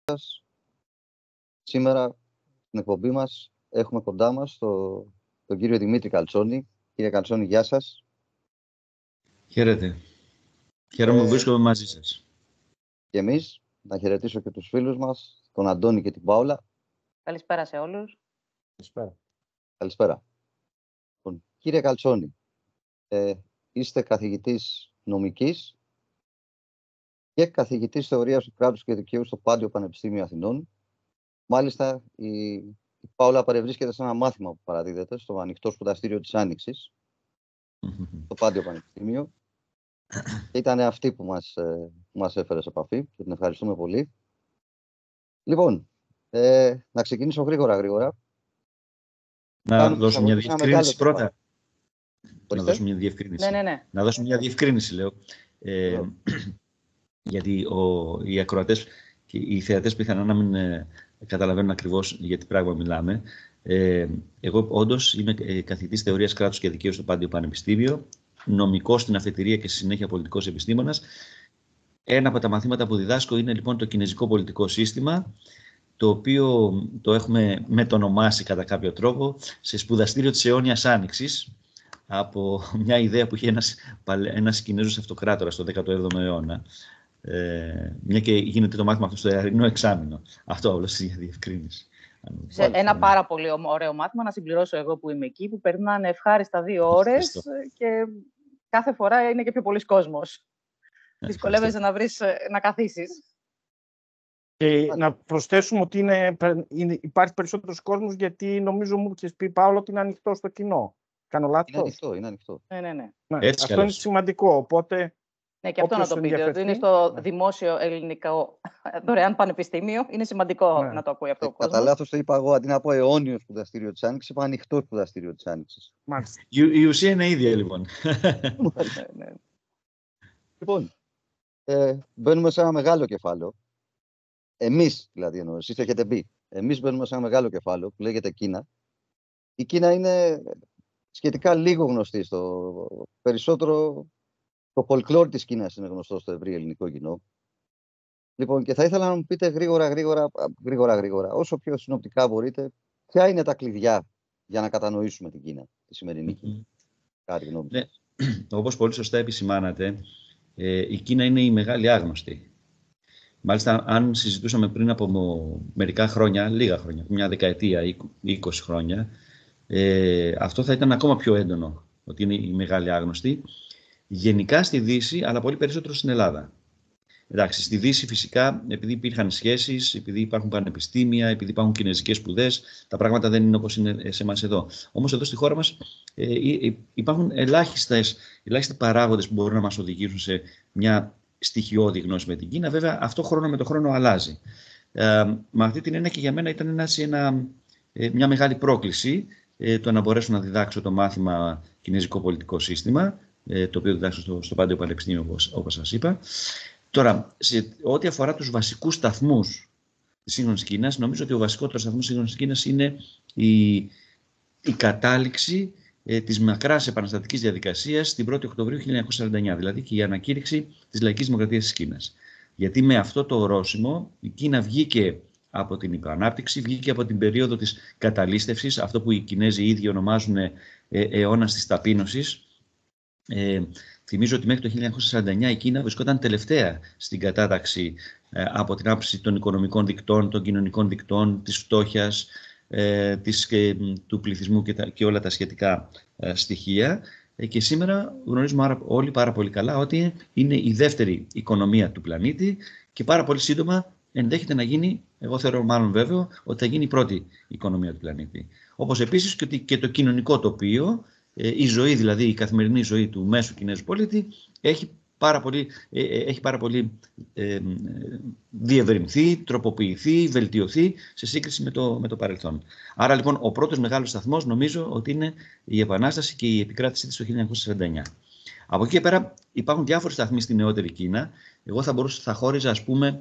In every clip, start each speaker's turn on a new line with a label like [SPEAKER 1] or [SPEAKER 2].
[SPEAKER 1] Σήμερα στην εκπομπή μας έχουμε κοντά μας τον κύριο Δημήτρη Καλτσόνη. Κύριε Καλτσόνη, γεια σας.
[SPEAKER 2] Χαίρετε. Χαίρομαι που βρίσκομαι μαζί σας.
[SPEAKER 1] Και εμείς, να χαιρετήσω και τους φίλους μας, τον Αντώνη και την Πάολα.
[SPEAKER 3] Καλησπέρα σε όλους.
[SPEAKER 1] Καλησπέρα. Κύριε Καλτσόνη, είστε καθηγητής νομικής και καθηγητής θεωρίας του κράτους και δικαίου στο Πάντιο Πανεπιστήμιο Αθηνών. Μάλιστα, η Πάολα παρευρίσκεται σε ένα μάθημα που παραδίδεται στο ανοιχτό σπουδαστήριο της Άνοιξης, στο Πάντιο Πανεπιστήμιο. Και ήταν αυτή που μας έφερε σε επαφή και την ευχαριστούμε πολύ. Λοιπόν, να ξεκινήσω γρήγορα.
[SPEAKER 2] Να δώσω μια διευκρίνηση πρώτα.
[SPEAKER 1] Να
[SPEAKER 2] δώσω μια διευκρίνηση.
[SPEAKER 3] Ναι.
[SPEAKER 2] Να δώσω μια διευκρίνηση, λέω. Γιατί οι ακροατές και οι θεατές πιθανόν να μην καταλαβαίνουν ακριβώς για τι πράγμα μιλάμε. Εγώ όντως είμαι καθηγητής θεωρίας κράτους και δικαίου στο Πάντιο Πανεπιστήμιο, νομικός στην αφετηρία και στη συνέχεια πολιτικός επιστήμονας. Ένα από τα μαθήματα που διδάσκω είναι λοιπόν το κινεζικό πολιτικό σύστημα, το οποίο το έχουμε μετονομάσει κατά κάποιο τρόπο σε σπουδαστήριο της αιώνιας Άνοιξης, από μια ιδέα που είχε ένας Κινέζος αυτοκράτορας το 17ο αιώνα. Μια και γίνεται το μάθημα αυτό στο εαρινό εξάμηνο. Αυτό όλο για διευκρίνηση.
[SPEAKER 3] Ένα πάρα πολύ ωραίο μάθημα, να συμπληρώσω εγώ που είμαι εκεί, που περνάνε ευχάριστα 2 ώρες και κάθε φορά είναι και πιο πολλής κόσμος. Δυσκολεύεσαι να βρεις να καθίσεις.
[SPEAKER 4] Και να προσθέσουμε ότι υπάρχει περισσότερος κόσμος, γιατί νομίζω μου έχεις πει, Παύλο, ότι είναι ανοιχτό στο κοινό. Κάνω λάθος?
[SPEAKER 1] Είναι ανοιχτό.
[SPEAKER 3] Ναι.
[SPEAKER 4] Αυτό είναι σημαντικό, οπότε...
[SPEAKER 3] Ναι, και αυτό να το πείτε, ότι είναι στο δημόσιο ελληνικό δωρεάν πανεπιστήμιο. Είναι σημαντικό να το ακούει αυτό ο κόσμος.
[SPEAKER 1] Κατά λάθος το είπα εγώ, αντί να πω αιώνιο σπουδαστήριο της Άνοιξης, είπα ανοιχτό σπουδαστήριο της Άνοιξης.
[SPEAKER 2] Η ουσία είναι ίδια, λοιπόν.
[SPEAKER 1] Ναι. Λοιπόν, μπαίνουμε σε ένα μεγάλο κεφάλαιο. Εμείς, δηλαδή, εσείς έχετε μπει. Εμείς μπαίνουμε σε ένα μεγάλο κεφάλαιο που λέγεται Κίνα. Η Κίνα είναι σχετικά λίγο γνωστή περισσότερο. Το folklore της Κίνας είναι γνωστό στο ευρύ ελληνικό κοινό. Λοιπόν, και θα ήθελα να μου πείτε γρήγορα, όσο πιο συνοπτικά μπορείτε, ποια είναι τα κλειδιά για να κατανοήσουμε την Κίνα, τη σημερινή Κίνα. Κάτι γνώμη.
[SPEAKER 2] Ναι. Όπως πολύ σωστά επισημάνατε, η Κίνα είναι η μεγάλη άγνωστη. Μάλιστα, αν συζητούσαμε πριν από μερικά χρόνια, λίγα χρόνια, μια δεκαετία ή 20 χρόνια, αυτό θα ήταν ακόμα πιο έντονο, ότι είναι η μεγάλη άγνωστη. Γενικά στη Δύση, αλλά πολύ περισσότερο στην Ελλάδα. Εντάξει, στη Δύση φυσικά, επειδή υπήρχαν σχέσεις, επειδή υπάρχουν πανεπιστήμια, επειδή υπάρχουν κινεζικές σπουδές, τα πράγματα δεν είναι όπως είναι σε εμάς εδώ. Όμως εδώ στη χώρα μας υπάρχουν ελάχιστοι παράγοντες που μπορούν να μας οδηγήσουν σε μια στοιχειώδη γνώση με την Κίνα. Βέβαια, αυτό χρόνο με το χρόνο αλλάζει. Με αυτή την έννοια και για μένα ήταν μια μεγάλη πρόκληση το να μπορέσω να διδάξω το μάθημα Κινεζικό Πολιτικό Σύστημα, το οποίο διδάξω στο Πάντιο Πανεπιστήμιο, όπως σας είπα. Τώρα, σε ό,τι αφορά τους βασικούς σταθμούς της σύγχρονης Κίνας, νομίζω ότι ο βασικότερος σταθμός της σύγχρονης Κίνας είναι η κατάληξη της μακράς επαναστατικής διαδικασίας την 1η Οκτωβρίου 1949, δηλαδή και η ανακήρυξη της Λαϊκής Δημοκρατίας της Κίνας. Γιατί με αυτό το ορόσημο η Κίνα βγήκε από την υποανάπτυξη, βγήκε από την περίοδο της καταλύστευσης, αυτό που οι Κινέζοι οι ίδιοι ονομάζουν αιώνας της ταπείνωσης. Θυμίζω ότι μέχρι το 1949 η Κίνα βρισκόταν τελευταία στην κατάταξη από την άποψη των οικονομικών δικτών, των κοινωνικών δικτών, της φτώχειας, του πληθυσμού και όλα τα σχετικά στοιχεία. Και σήμερα γνωρίζουμε όλοι πάρα πολύ καλά ότι είναι η δεύτερη οικονομία του πλανήτη και πάρα πολύ σύντομα ενδέχεται να γίνει, εγώ θεωρώ μάλλον βέβαιο, ότι θα γίνει η πρώτη οικονομία του πλανήτη. Όπως επίσης και το κοινωνικό τοπίο, η ζωή, δηλαδή η καθημερινή ζωή του μέσου Κινέζου πολίτη έχει πάρα πολύ διευρυνθεί, τροποποιηθεί, βελτιωθεί σε σύγκριση με το παρελθόν. Άρα λοιπόν ο πρώτος μεγάλος σταθμός νομίζω ότι είναι η Επανάσταση και η επικράτησή της το 1949. Από εκεί και πέρα υπάρχουν διάφοροι σταθμοί στη νεότερη Κίνα. Εγώ θα χώριζα ας πούμε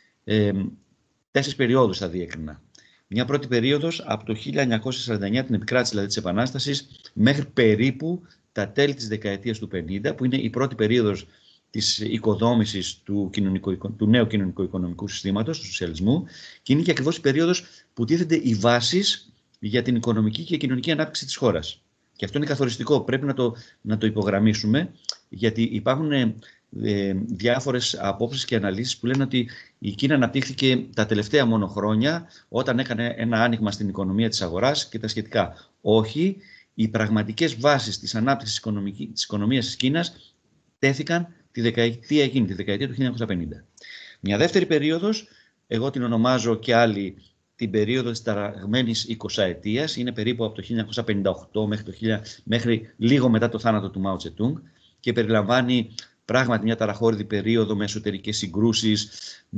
[SPEAKER 2] 4 περιόδους θα διέκρινα. Μια πρώτη περίοδος από το 1949, την επικράτηση δηλαδή της Επανάστασης, μέχρι περίπου τα τέλη της δεκαετίας του 50, που είναι η πρώτη περίοδος της οικοδόμησης του νέου κοινωνικο-οικονομικού συστήματος, του σοσιαλισμού, και είναι και ακριβώς η περίοδος που τίθενται οι βάσεις για την οικονομική και κοινωνική ανάπτυξη της χώρας. Και αυτό είναι καθοριστικό. Πρέπει να το υπογραμμίσουμε, γιατί υπάρχουν διάφορες απόψεις και αναλύσεις που λένε ότι η Κίνα αναπτύχθηκε τα τελευταία μόνο χρόνια όταν έκανε ένα άνοιγμα στην οικονομία της αγοράς και τα σχετικά. Όχι, οι πραγματικές βάσεις της ανάπτυξης της οικονομίας της Κίνας τέθηκαν τη δεκαετία εκείνη, τη δεκαετία του 1950. Μια δεύτερη περίοδος, εγώ την ονομάζω και άλλη την περίοδο της ταραγμένης 20ετίας, είναι περίπου από το 1958 μέχρι λίγο μετά το θάνατο του Μάο Τσετούγκ και περιλαμβάνει πράγματι μια ταραχώρηδη περίοδο με εσωτερικές συγκρούσεις,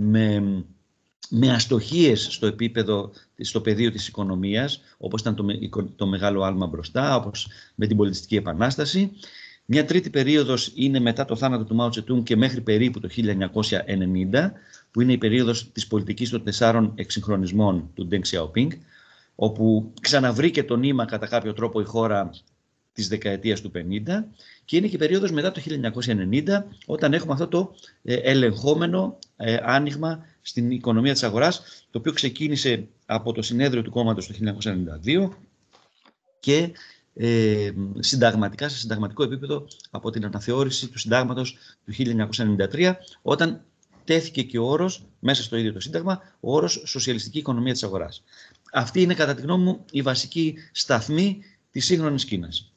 [SPEAKER 2] με αστοχίες στο πεδίο της οικονομίας, όπως ήταν το μεγάλο άλμα μπροστά, όπως με την πολιτιστική επανάσταση. Μια τρίτη περίοδος είναι μετά το θάνατο του Μάο Τσετούγκ και μέχρι περίπου το 1990, που είναι η περίοδος της πολιτικής των 4 εξυγχρονισμών του Ντενγκ Σιαοπίνγκ, όπου ξαναβρήκε το νήμα κατά κάποιο τρόπο η χώρα της δεκαετίας του 50, και είναι και η περίοδος μετά το 1990, όταν έχουμε αυτό το ελεγχόμενο άνοιγμα στην οικονομία της αγοράς, το οποίο ξεκίνησε από το συνέδριο του κόμματος το 1992 και συνταγματικά, σε συνταγματικό επίπεδο, από την αναθεώρηση του συντάγματος του 1993, όταν τέθηκε και ο όρος, μέσα στο ίδιο το σύνταγμα, ο όρος σοσιαλιστική οικονομία της αγοράς. Αυτή είναι, κατά τη γνώμη μου, η βασική σταθμή της σύγχρονης Κίνας.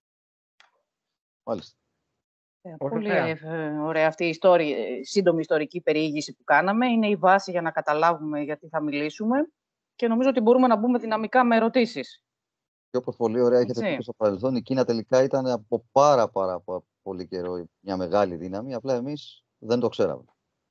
[SPEAKER 1] Μάλιστα.
[SPEAKER 3] Πολύ ωραία αυτή η σύντομη ιστορική περιήγηση που κάναμε. Είναι η βάση για να καταλάβουμε γιατί θα μιλήσουμε και νομίζω ότι μπορούμε να μπούμε δυναμικά με ερωτήσεις.
[SPEAKER 1] Και όπως πολύ ωραία έχετε πει στο παρελθόν, η Κίνα τελικά ήταν από πάρα πολύ καιρό μια μεγάλη δύναμη, απλά εμείς δεν το ξέραμε.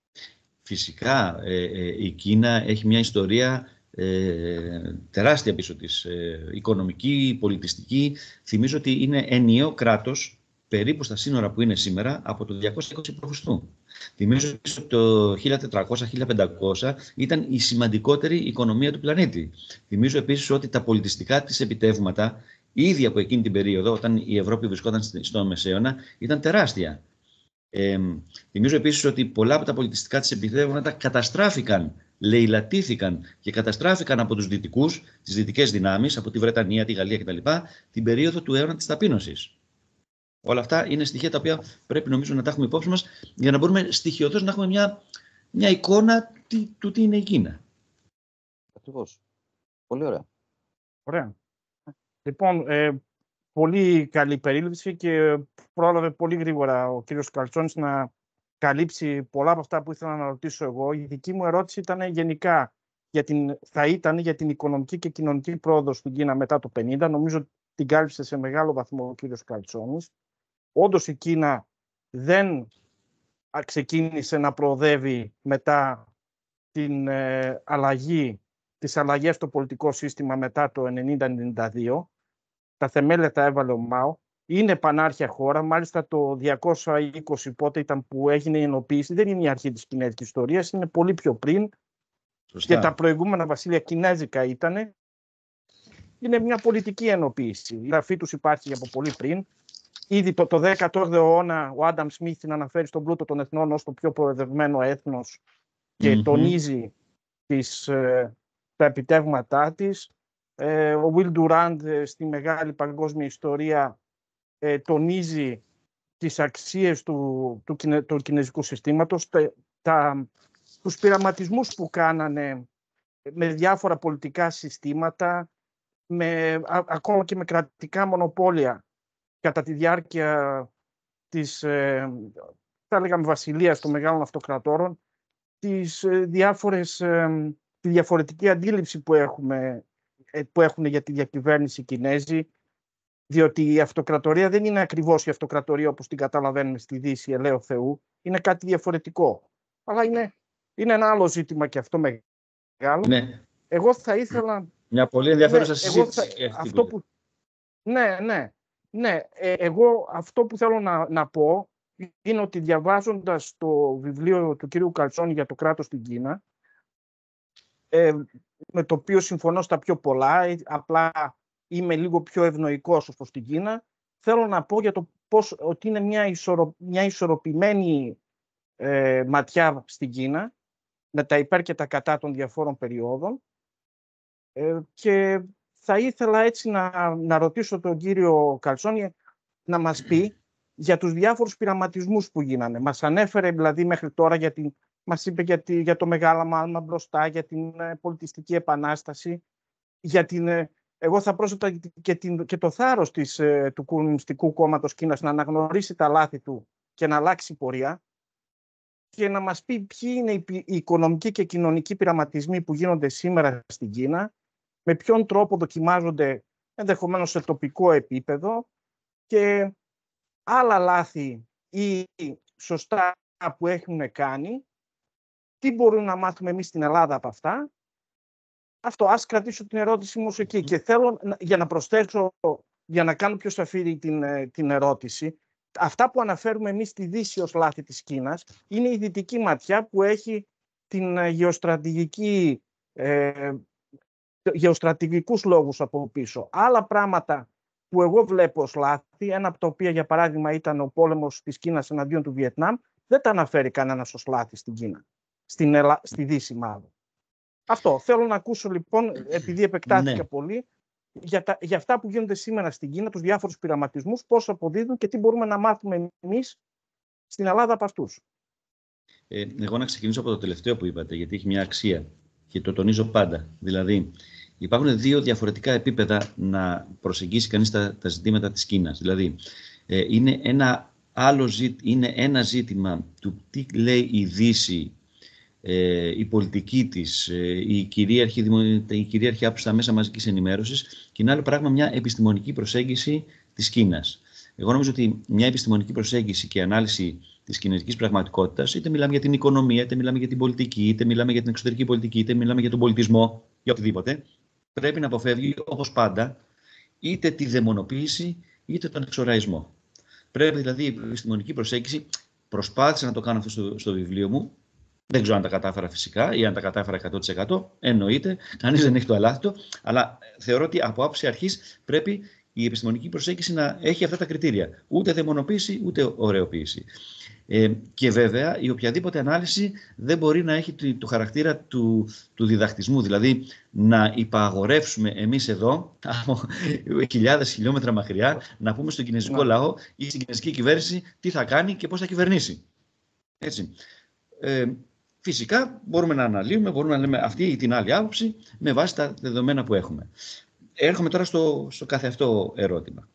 [SPEAKER 2] Φυσικά, η Κίνα έχει μια ιστορία τεράστια πίσω της, οικονομική, πολιτιστική. Θυμίζω ότι είναι ενιαίο κράτος περίπου στα σύνορα που είναι σήμερα από το 220 π.Χ. Θυμίζω ότι το 1400-1500 ήταν η σημαντικότερη οικονομία του πλανήτη. Θυμίζω επίσης ότι τα πολιτιστικά της επιτεύγματα, ήδη από εκείνη την περίοδο, όταν η Ευρώπη βρισκόταν στο Μεσαίωνα, ήταν τεράστια. Θυμίζω επίσης ότι πολλά από τα πολιτιστικά της επιτεύγματα καταστράφηκαν, λαιλατήθηκαν και καταστράφηκαν από τους δυτικούς, τις δυτικές δυνάμεις, από τη Βρετανία, τη Γαλλία κτλ., την περίοδο του αιώνα της ταπείνωσης. Όλα αυτά είναι στοιχεία τα οποία πρέπει, νομίζω, να τα έχουμε υπόψη μας για να μπορούμε στοιχειοδός να έχουμε μια εικόνα του τι είναι η Κίνα.
[SPEAKER 1] Ακριβώς. Πολύ ωραία.
[SPEAKER 4] Ωραία. Λοιπόν, πολύ καλή περίληψη και πρόλαβε πολύ γρήγορα ο κύριος Καλτσόνης να καλύψει πολλά από αυτά που ήθελα να ρωτήσω εγώ. Η δική μου ερώτηση ήταν γενικά θα ήταν για την οικονομική και κοινωνική πρόοδο στην Κίνα μετά το 50. Νομίζω την κάλυψε σε μεγάλο βαθμό ο κύριος Καλτσόνης. Όντως η Κίνα δεν ξεκίνησε να προοδεύει μετά τις αλλαγές στο πολιτικό σύστημα μετά το 1990-1992. Τα θεμέλια τα έβαλε ο Μάο. Είναι πανάρχια χώρα. Μάλιστα το 220 πότε ήταν που έγινε η ενοποίηση. Δεν είναι η αρχή της κινέζικης ιστορίας. Είναι πολύ πιο πριν. Σωστά. Και τα προηγούμενα βασίλεια κινέζικα ήταν. Είναι μια πολιτική ενοποίηση. Η γραφή τους υπάρχει από πολύ πριν. Ήδη το 18ο αιώνα ο Άνταμ Σμιθ την αναφέρει στον πλούτο των εθνών ως το πιο προοδευμένο έθνος και τονίζει τα επιτεύγματά της. Ο Will Durant στη μεγάλη παγκόσμια ιστορία τονίζει τις αξίες του κινέζικου συστήματος, τους πειραματισμούς που κάνανε με διάφορα πολιτικά συστήματα, ακόμα και με κρατικά μονοπόλια κατά τη διάρκεια της, θα λέγαμε, βασιλείας των μεγάλων αυτοκρατόρων, τη διαφορετική αντίληψη που έχουν για τη διακυβέρνηση οι Κινέζοι, διότι η αυτοκρατορία δεν είναι ακριβώς η αυτοκρατορία όπως την καταλαβαίνουμε στη Δύση, ελέω Θεού, είναι κάτι διαφορετικό. Αλλά είναι ένα άλλο ζήτημα και αυτό μεγάλο.
[SPEAKER 2] Ναι.
[SPEAKER 4] Εγώ θα ήθελα...
[SPEAKER 2] Μια πολύ ενδιαφέρουσα συζήτηση.
[SPEAKER 4] Ναι. Εγώ αυτό που θέλω να πω είναι ότι διαβάζοντας το βιβλίο του κύριου Καλτσόνη για το κράτος στην Κίνα, με το οποίο συμφωνώ στα πιο πολλά, απλά είμαι λίγο πιο ευνοϊκός ως προς την Κίνα, θέλω να πω για το ότι είναι μια ισορροπημένη ματιά στην Κίνα, με τα υπέρ και τα κατά των διαφόρων περιόδων. Και θα ήθελα έτσι να ρωτήσω τον κύριο Καλτσόνη να μας πει για τους διάφορους πειραματισμούς που γίνανε. Μας ανέφερε δηλαδή μέχρι τώρα, μας είπε για το μεγάλο άλμα μπροστά, για την πολιτιστική επανάσταση, εγώ θα πρόσθετα και το θάρρος του Κομμουνιστικού Κόμματος Κίνας να αναγνωρίσει τα λάθη του και να αλλάξει πορεία, και να μας πει ποιοι είναι οι οικονομικοί και κοινωνικοί πειραματισμοί που γίνονται σήμερα στην Κίνα, με ποιον τρόπο δοκιμάζονται ενδεχομένως σε τοπικό επίπεδο, και άλλα λάθη ή σωστά που έχουν κάνει, τι μπορούμε να μάθουμε εμείς στην Ελλάδα από αυτά. Αυτό, ας κρατήσω την ερώτηση μου εκεί. Και θέλω για να προσθέσω, για να κάνω πιο σαφή την ερώτηση, αυτά που αναφέρουμε εμείς στη Δύση ως λάθη της Κίνας είναι η δυτική ματιά που έχει γεωστρατηγικούς λόγους από πίσω. Άλλα πράγματα που εγώ βλέπω ως λάθη, ένα από τα οποία για παράδειγμα ήταν ο πόλεμος της Κίνας εναντίον του Βιετνάμ, δεν τα αναφέρει κανένας ως λάθη στην Κίνα, στη Δύση μάλλον. Αυτό θέλω να ακούσω λοιπόν, επειδή επεκτάθηκα πολύ, για αυτά που γίνονται σήμερα στην Κίνα, τους διάφορους πειραματισμούς, πώς αποδίδουν και τι μπορούμε να μάθουμε εμείς στην Ελλάδα από αυτούς.
[SPEAKER 2] Εγώ να ξεκινήσω από το τελευταίο που είπατε, γιατί έχει μια αξία και το τονίζω πάντα. Δηλαδή, υπάρχουν δύο διαφορετικά επίπεδα να προσεγγίσει κανείς τα ζητήματα της Κίνας. Δηλαδή, είναι ένα ζήτημα του τι λέει η Δύση, η πολιτική της, η κυρίαρχη άποψη στα μέσα μαζικής ενημέρωσης, και είναι άλλο πράγμα μια επιστημονική προσέγγιση της Κίνας. Εγώ νομίζω ότι μια επιστημονική προσέγγιση και ανάλυση της κινέζικης πραγματικότητας, είτε μιλάμε για την οικονομία, είτε μιλάμε για την πολιτική, είτε μιλάμε για την εξωτερική πολιτική, είτε μιλάμε για τον πολιτισμό, για οτιδήποτε, πρέπει να αποφεύγει όπως πάντα είτε τη δαιμονοποίηση είτε τον εξοραϊσμό. Πρέπει δηλαδή η επιστημονική προσέγγιση, προσπάθησα να το κάνω αυτό στο βιβλίο μου. Δεν ξέρω αν τα κατάφερα φυσικά ή αν τα κατάφερα 100%. Εννοείται, κανείς δεν έχει το αλάθητο, αλλά θεωρώ ότι από άποψη αρχής πρέπει η επιστημονική προσέγγιση να έχει αυτά τα κριτήρια. Ούτε δαιμονοποίηση, ούτε ωραιοποίηση. Και βέβαια, η οποιαδήποτε ανάλυση δεν μπορεί να έχει το χαρακτήρα του διδακτισμού. Δηλαδή, να υπαγορεύσουμε εμείς εδώ, από χιλιάδες χιλιόμετρα μακριά, να πούμε στον κινέζικο λαό ή στην κινέζικη κυβέρνηση τι θα κάνει και πώς θα κυβερνήσει. Έτσι. Φυσικά μπορούμε να αναλύουμε, μπορούμε να λέμε αυτή ή την άλλη άποψη με βάση τα δεδομένα που έχουμε. Έρχομαι τώρα στο καθεαυτό ερώτημα.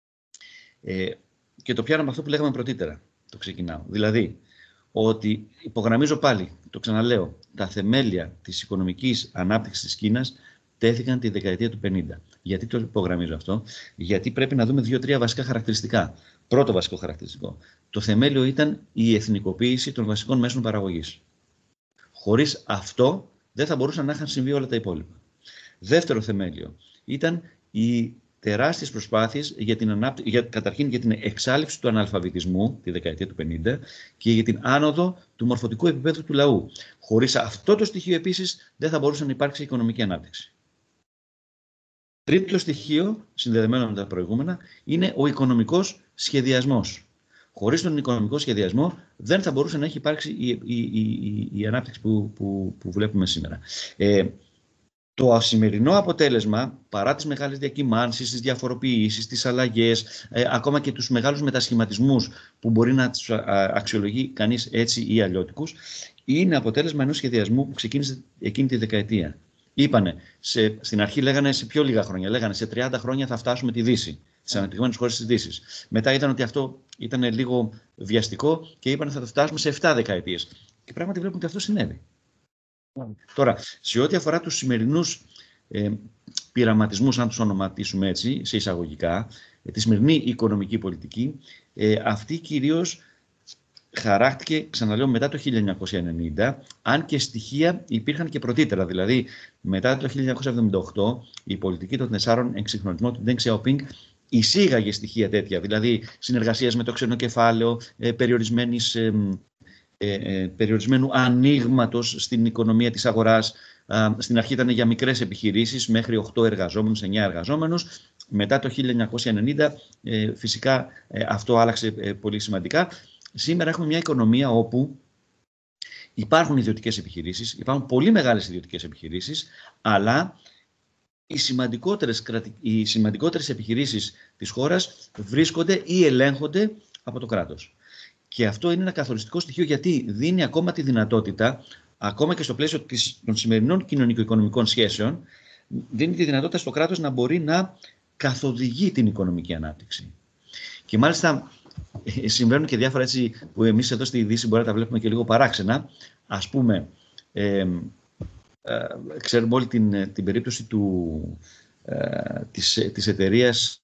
[SPEAKER 2] Και το πιάνω από αυτό που λέγαμε πρωτήτερα. Το ξεκινάω. Δηλαδή, ότι υπογραμμίζω πάλι, το ξαναλέω, τα θεμέλια της οικονομικής ανάπτυξης της Κίνας τέθηκαν τη δεκαετία του 50. Γιατί το υπογραμμίζω αυτό? Γιατί πρέπει να δούμε 2-3 βασικά χαρακτηριστικά. Πρώτο βασικό χαρακτηριστικό. Το θεμέλιο ήταν η εθνικοποίηση των βασικών μέσων παραγωγής. Χωρίς αυτό δεν θα μπορούσαν να είχαν συμβεί όλα τα υπόλοιπα. Δεύτερο θεμέλιο ήταν οι τεράστιες προσπάθειες καταρχήν για την εξάλειψη του αναλφαβητισμού τη δεκαετία του 50 και για την άνοδο του μορφωτικού επίπεδου του λαού. Χωρίς αυτό το στοιχείο επίσης δεν θα μπορούσε να υπάρξει οικονομική ανάπτυξη. Τρίτο στοιχείο, συνδεδεμένο με τα προηγούμενα, είναι ο οικονομικός σχεδιασμός. Χωρίς τον οικονομικό σχεδιασμό δεν θα μπορούσε να έχει υπάρξει η ανάπτυξη που βλέπουμε σήμερα. Το σημερινό αποτέλεσμα, παρά τις μεγάλες διακυμάνσεις, τις διαφοροποιήσεις, τις αλλαγές, ακόμα και τους μεγάλους μετασχηματισμούς που μπορεί να τους αξιολογεί κανείς έτσι ή αλλιώτικους, είναι αποτέλεσμα ενός σχεδιασμού που ξεκίνησε εκείνη τη δεκαετία. Είπανε, στην αρχή λέγανε σε πιο λίγα χρόνια, λέγανε σε 30 χρόνια θα φτάσουμε τη Δύση, τις αναπτυγμένες χώρες της Δύσης. Μετά είδαν ότι αυτό ήταν λίγο βιαστικό και είπαν θα το φτάσουμε σε 7 δεκαετίες. Και πράγματι βλέπουμε ότι αυτό συνέβη. Τώρα, σε ό,τι αφορά τους σημερινούς πειραματισμούς, αν τους ονοματίσουμε έτσι, σε εισαγωγικά, τη σημερινή οικονομική πολιτική, αυτή κυρίως χαράχτηκε, ξαναλέω, μετά το 1990, αν και στοιχεία υπήρχαν και πρωτήτερα. Δηλαδή, μετά το 1978, η πολιτική των 4 εξυγχρονισμών του Deng Xiaoping εισήγαγε στοιχεία τέτοια, δηλαδή συνεργασίας με το ξένο κεφάλαιο, περιορισμένου ανοίγματος στην οικονομία της αγοράς. Στην αρχή ήταν για μικρές επιχειρήσεις, μέχρι 8 εργαζόμενους, 9 εργαζόμενους. Μετά το 1990, φυσικά αυτό άλλαξε πολύ σημαντικά. Σήμερα έχουμε μια οικονομία όπου Υπάρχουν ιδιωτικές επιχειρήσεις, υπάρχουν πολύ μεγάλες ιδιωτικές επιχειρήσεις, αλλά οι σημαντικότερες επιχειρήσεις της χώρας βρίσκονται ή ελέγχονται από το κράτος. Και αυτό είναι ένα καθοριστικό στοιχείο, γιατί δίνει ακόμα τη δυνατότητα, ακόμα και στο πλαίσιο των σημερινών κοινωνικο-οικονομικών σχέσεων, δίνει τη δυνατότητα στο κράτος να μπορεί να καθοδηγεί την οικονομική ανάπτυξη. Και μάλιστα συμβαίνουν και διάφορα έτσι που εμείς εδώ στη Δύση μπορεί να τα βλέπουμε και λίγο παράξενα. Ας πούμε, ξέρουμε όλη την περίπτωση της εταιρείας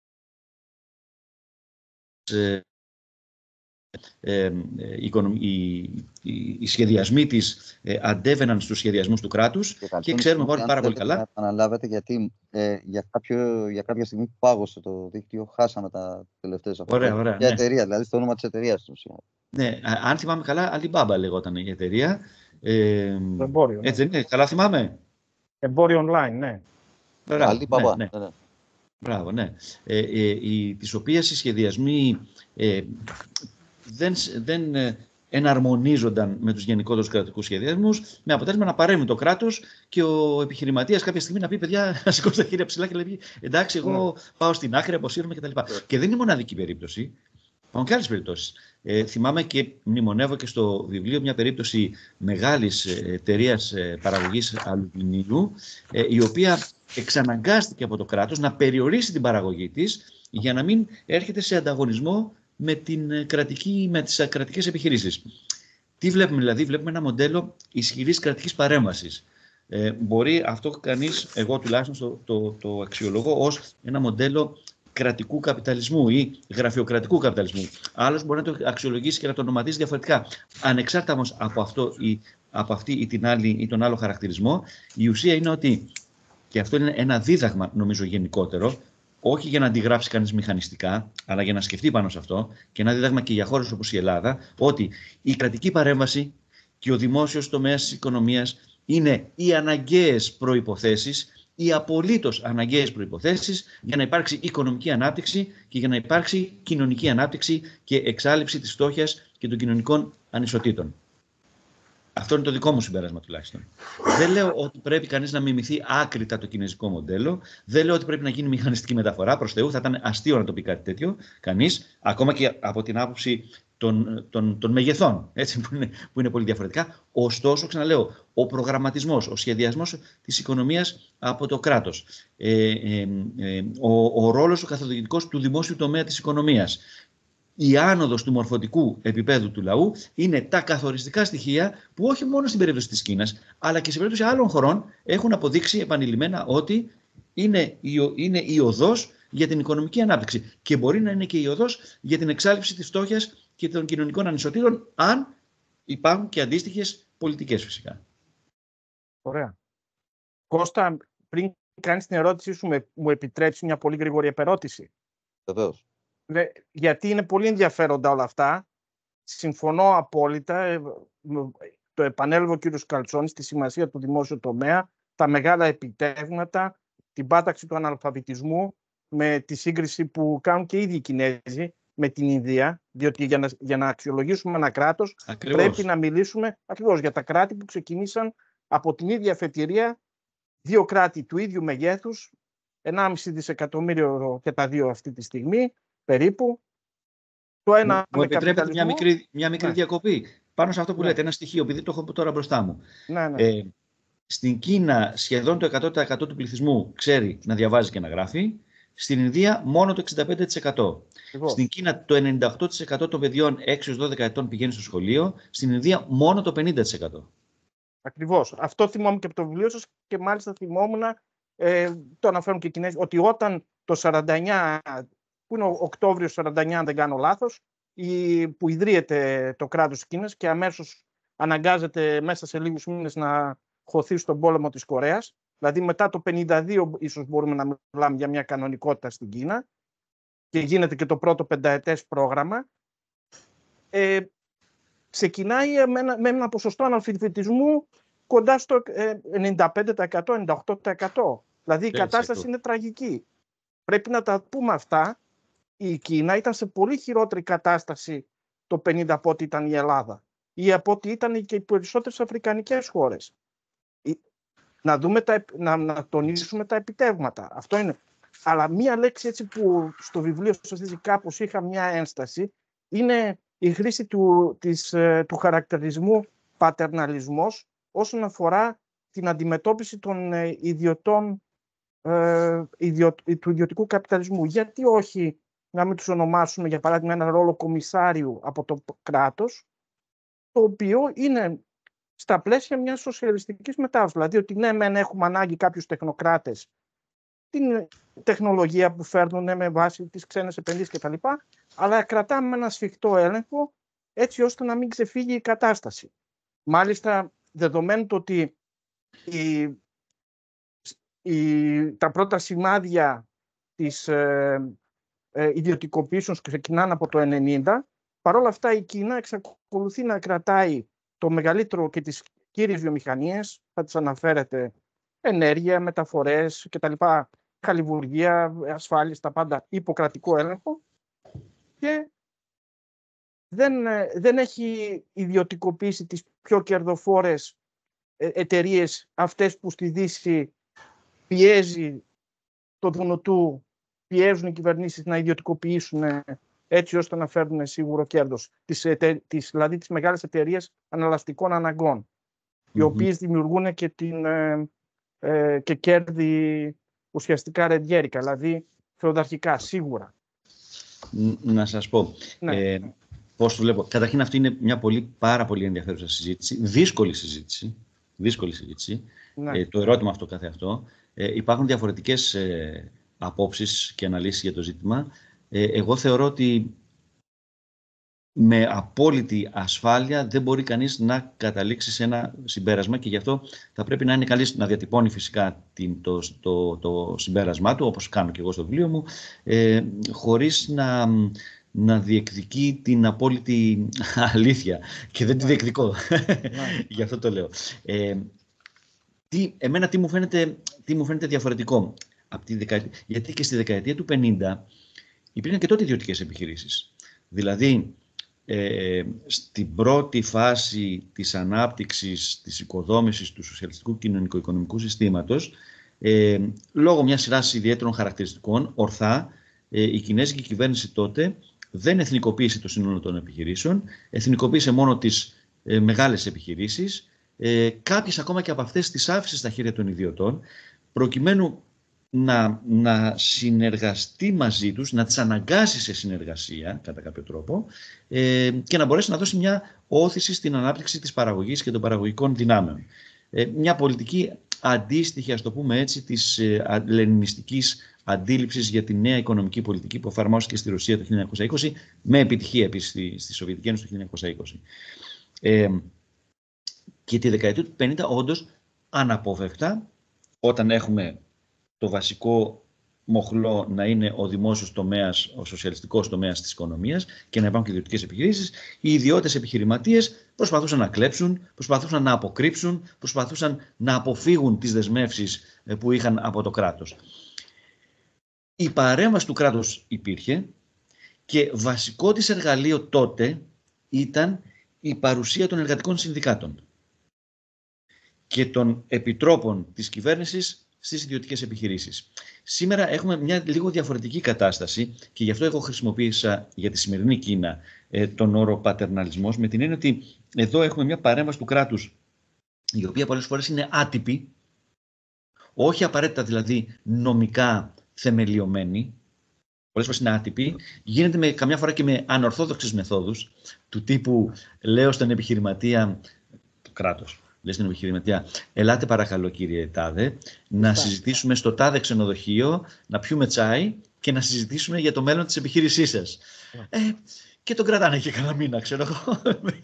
[SPEAKER 2] οι σχεδιασμοί της αντέβαιναν στους σχεδιασμούς του κράτους και ξέρουμε πάρα πολύ καλά.
[SPEAKER 1] Να αναλάβετε, γιατί για κάποια στιγμή που πάγωσε το δίκτυο, χάσαμε τα τελευταίες αυτά.
[SPEAKER 2] Ωραία,
[SPEAKER 1] για εταιρεία, δηλαδή στο όνομα της εταιρείας.
[SPEAKER 2] Ναι, αν θυμάμαι καλά, Alibaba λεγόταν η εταιρεία.
[SPEAKER 4] Εμπόριο.
[SPEAKER 2] Έτσι δεν είναι, καλά θυμάμαι.
[SPEAKER 4] Εμπόριο online, ναι.
[SPEAKER 1] Alibaba.
[SPEAKER 2] Ναι. Μπράβο, ναι. Τις οποίες οι σχεδιασμοί δεν εναρμονίζονταν με τους γενικότερους κρατικούς σχεδιασμούς, με αποτέλεσμα να παρέμβει το κράτος και ο επιχειρηματίας κάποια στιγμή να πει: παιδιά, να σηκώσει τα χέρια ψηλά και να πει: εντάξει, εγώ πάω στην άκρη, αποσύρομαι κτλ. Και δεν είναι μοναδική περίπτωση. Υπάρχουν και άλλες περιπτώσεις. Θυμάμαι και μνημονεύω και στο βιβλίο μια περίπτωση μεγάλης εταιρείας παραγωγής αλουμινίου, η οποία εξαναγκάστηκε από το κράτος να περιορίσει την παραγωγή της για να μην έρχεται σε ανταγωνισμό με τις κρατικές επιχειρήσεις. Τι βλέπουμε δηλαδή? Βλέπουμε ένα μοντέλο ισχυρής κρατικής παρέμβασης. Μπορεί αυτό κανείς, εγώ τουλάχιστον το αξιολογώ ως ένα μοντέλο κρατικού καπιταλισμού ή γραφειοκρατικού καπιταλισμού. Άλλος μπορεί να το αξιολογήσει και να το ονοματίσει διαφορετικά. Ανεξάρτητα όμως από αυτή ή την άλλη ή τον άλλο χαρακτηρισμό, η ουσία είναι ότι, και αυτό είναι ένα δίδαγμα νομίζω γενικότερο, όχι για να αντιγράψει κανείς μηχανιστικά, αλλά για να σκεφτεί πάνω σε αυτό, και ένα δίδαγμα και για χώρες όπως η Ελλάδα, ότι η κρατική παρέμβαση και ο δημόσιος τομέας της οικονομίας είναι οι αναγκαίες προϋποθέσεις, οι απολύτως αναγκαίες προϋποθέσεις για να υπάρξει οικονομική ανάπτυξη και για να υπάρξει κοινωνική ανάπτυξη και εξάλειψη της φτώχειας και των κοινωνικών ανισοτήτων. Αυτό είναι το δικό μου συμπέρασμα τουλάχιστον. Δεν λέω ότι πρέπει κανείς να μιμηθεί άκρητα το κινεζικό μοντέλο. Δεν λέω ότι πρέπει να γίνει μηχανιστική μεταφορά. Προς Θεού, θα ήταν αστείο να το πει κάτι τέτοιο κανείς, ακόμα και από την άποψη των μεγεθών, έτσι, που είναι πολύ διαφορετικά. Ωστόσο, ξαναλέω, ο προγραμματισμός, ο σχεδιασμός της οικονομίας από το κράτος, ο ρόλος ο καθοδηγητικός του δημόσιου τομέα της οικονομίας, η άνοδος του μορφωτικού επίπεδου του λαού είναι τα καθοριστικά στοιχεία που όχι μόνο στην περίπτωση της Κίνας, αλλά και σε περίπτωση άλλων χωρών έχουν αποδείξει επανειλημμένα ότι είναι η οδός για την οικονομική ανάπτυξη και μπορεί να είναι και η οδός για την εξάλειψη της φτώχειας και των κοινωνικών ανισοτήτων, αν υπάρχουν και αντίστοιχες πολιτικές φυσικά.
[SPEAKER 4] Ωραία. Κώστα, πριν κάνεις την ερώτησή σου, μου επιτρέψεις μια πολύ γρήγορη επερώτηση?
[SPEAKER 1] Βεβαίως.
[SPEAKER 4] Γιατί είναι πολύ ενδιαφέροντα όλα αυτά. Συμφωνώ απόλυτα. Το επανέλαβε ο κ. Καλτσόνης, τη σημασία του δημόσιου τομέα, τα μεγάλα επιτεύγματα, την πάταξη του αναλφαβητισμού, με τη σύγκριση που κάνουν και οι ίδιοι οι Κινέζοι με την Ινδία, διότι για να αξιολογήσουμε ένα κράτος πρέπει να μιλήσουμε ακριβώς για τα κράτη που ξεκινήσαν από την ίδια αφετηρία, δύο κράτη του ίδιου μεγέθους, 1,5 δισεκατομμύριο και τα δύο αυτή τη στιγμή, περίπου. Το ένα
[SPEAKER 2] μου επιτρέπετε μια μικρή διακοπή πάνω σε αυτό που λέτε, ένα στοιχείο, επειδή το έχω τώρα μπροστά μου. Στην Κίνα σχεδόν το 100% του πληθυσμού ξέρει να διαβάζει και να γράφει. Στην Ινδία μόνο το 65%. Στην Κίνα το 98% των παιδιών 6-12 ετών πηγαίνει στο σχολείο. Στην Ινδία μόνο το 50%.
[SPEAKER 4] Ακριβώς. Αυτό θυμόμουν και από το βιβλίο σας και μάλιστα θυμόμουν, το αναφέρουν και οι Κινέζοι, ότι όταν το 49, που είναι ο Οκτώβριος 49 αν δεν κάνω λάθος, που ιδρύεται το κράτος της Κίνας και αμέσως αναγκάζεται μέσα σε λίγους μήνες να χωθεί στον πόλεμο της Κορέας. Δηλαδή μετά το 52 ίσως μπορούμε να μιλάμε για μια κανονικότητα στην Κίνα και γίνεται και το πρώτο πενταετές πρόγραμμα. Ξεκινάει με ένα ποσοστό αναλφαβητισμού κοντά στο 95%-98%. Δηλαδή η κατάσταση είναι τραγική. Πρέπει να τα πούμε αυτά. Η Κίνα ήταν σε πολύ χειρότερη κατάσταση το 50 από ό,τι ήταν η Ελλάδα. ή από ό,τι ήταν και οι περισσότερες αφρικανικές χώρες. Να τονίσουμε τα επιτεύγματα. Αυτό είναι. Αλλά μία λέξη έτσι που στο βιβλίο σας κάπως είχα μια ένσταση είναι η χρήση του χαρακτηρισμού πατερναλισμός όσον αφορά την αντιμετώπιση των ιδιωτών του ιδιωτικού καπιταλισμού. Γιατί όχι να μην τους ονομάσουμε, για παράδειγμα, ένα ρόλο κομισάριου από το κράτος, το οποίο είναι στα πλαίσια μιας σοσιαλιστικής μετάβασης. Δηλαδή ότι ναι, μεν έχουμε ανάγκη κάποιους τεχνοκράτες, την τεχνολογία που φέρνουν με βάση τις ξένες επενδύσεις κτλ., αλλά κρατάμε με ένα σφιχτό έλεγχο έτσι ώστε να μην ξεφύγει η κατάσταση. Μάλιστα, δεδομένου ότι τα πρώτα σημάδια της ιδιωτικοποίησης ξεκινάνε από το 1990, παρόλα αυτά η Κίνα εξακολουθεί να κρατάει το μεγαλύτερο και τις κύριες βιομηχανίες, θα τις αναφέρετε, ενέργεια, μεταφορές κτλ., χαλιβουργία, ασφάλειες, τα πάντα υποκρατικό έλεγχο, και δεν έχει ιδιωτικοποιήσει τις πιο κερδοφόρες εταιρείες, αυτές που στη Δύση πιέζει το Δουνουτού, πιέζουν οι κυβερνήσεις να ιδιωτικοποιήσουν έτσι ώστε να φέρνουν σίγουρο κέρδος. Δηλαδή τις μεγάλες εταιρείες αναλαστικών αναγκών, οι οποίες δημιουργούν και κέρδη ουσιαστικά ρεντιέρικα, δηλαδή φεουδαρχικά, σίγουρα.
[SPEAKER 2] Να σας πω πώς το βλέπω. Καταρχήν αυτή είναι μια πάρα πολύ ενδιαφέρουσα συζήτηση, δύσκολη συζήτηση. Ναι. Το ερώτημα αυτό καθεαυτό. Υπάρχουν διαφορετικές απόψεις και αναλύσεις για το ζήτημα. Εγώ θεωρώ ότι με απόλυτη ασφάλεια δεν μπορεί κανείς να καταλήξει σε ένα συμπέρασμα, και γι' αυτό θα πρέπει να είναι καλής να διατυπώνει φυσικά το συμπέρασμά του, όπως κάνω και εγώ στο βιβλίο μου, χωρίς να διεκδικεί την απόλυτη αλήθεια. Και δεν τη διεκδικώ. Γι' αυτό το λέω. Εμένα τι μου φαίνεται διαφορετικό από τη δεκαετία, γιατί και στη δεκαετία του 50 υπήρχαν και τότε ιδιωτικές επιχειρήσεις. Δηλαδή, στην πρώτη φάση της ανάπτυξης, της οικοδόμησης του σοσιαλιστικού κοινωνικο-οικονομικού συστήματος, λόγω μιας σειράς ιδιαίτερων χαρακτηριστικών, ορθά, η κινέζικη κυβέρνηση τότε δεν εθνικοποίησε το σύνολο των επιχειρήσεων, εθνικοποίησε μόνο τις μεγάλες επιχειρήσεις, κάποιες ακόμα και από αυτές τις άφησε στα χέρια των ιδιωτών, προκειμένου να συνεργαστεί μαζί τους, να τις αναγκάσει σε συνεργασία κατά κάποιο τρόπο, και να μπορέσει να δώσει μια όθηση στην ανάπτυξη της παραγωγής και των παραγωγικών δυνάμεων. Μια πολιτική αντίστοιχη, ας το πούμε έτσι, της λενινιστικής αντίληψης για τη νέα οικονομική πολιτική που εφαρμόστηκε στη Ρωσία το 1920, με επιτυχία επίσης στη Σοβιετική Ένωση το 1920. Και τη δεκαετία του 50 όντως αναπόφευκτα, όταν έχουμε το βασικό μοχλό να είναι ο δημόσιος τομέας, ο σοσιαλιστικός τομέας της οικονομίας, και να υπάρχουν και ιδιωτικές επιχειρήσεις, οι ιδιώτες επιχειρηματίες προσπαθούσαν να κλέψουν, προσπαθούσαν να αποκρύψουν, προσπαθούσαν να αποφύγουν τις δεσμεύσεις που είχαν από το κράτος. Η παρέμβαση του κράτους υπήρχε, και βασικό της εργαλείο τότε ήταν η παρουσία των εργατικών συνδικάτων και των επιτρόπων της κυβέρνησης στις ιδιωτικές επιχειρήσεις. Σήμερα έχουμε μια λίγο διαφορετική κατάσταση, και γι' αυτό εγώ χρησιμοποίησα για τη σημερινή Κίνα τον όρο πατερναλισμός, με την έννοια ότι εδώ έχουμε μια παρέμβαση του κράτους, η οποία πολλές φορές είναι άτυπη, όχι απαραίτητα δηλαδή νομικά θεμελιωμένη, πολλές φορές είναι άτυπη, γίνεται καμιά φορά και με ανορθόδοξες μεθόδους, του τύπου λέω στον επιχειρηματία, το κράτος, λέει στην επιχειρηματία, ελάτε παρακαλώ κύριε τάδε, να συζητήσουμε στο τάδε ξενοδοχείο, να πιούμε τσάι και να συζητήσουμε για το μέλλον της επιχείρησής σας. Και τον κρατάνε και κανένα μήνα, ξέρω εγώ,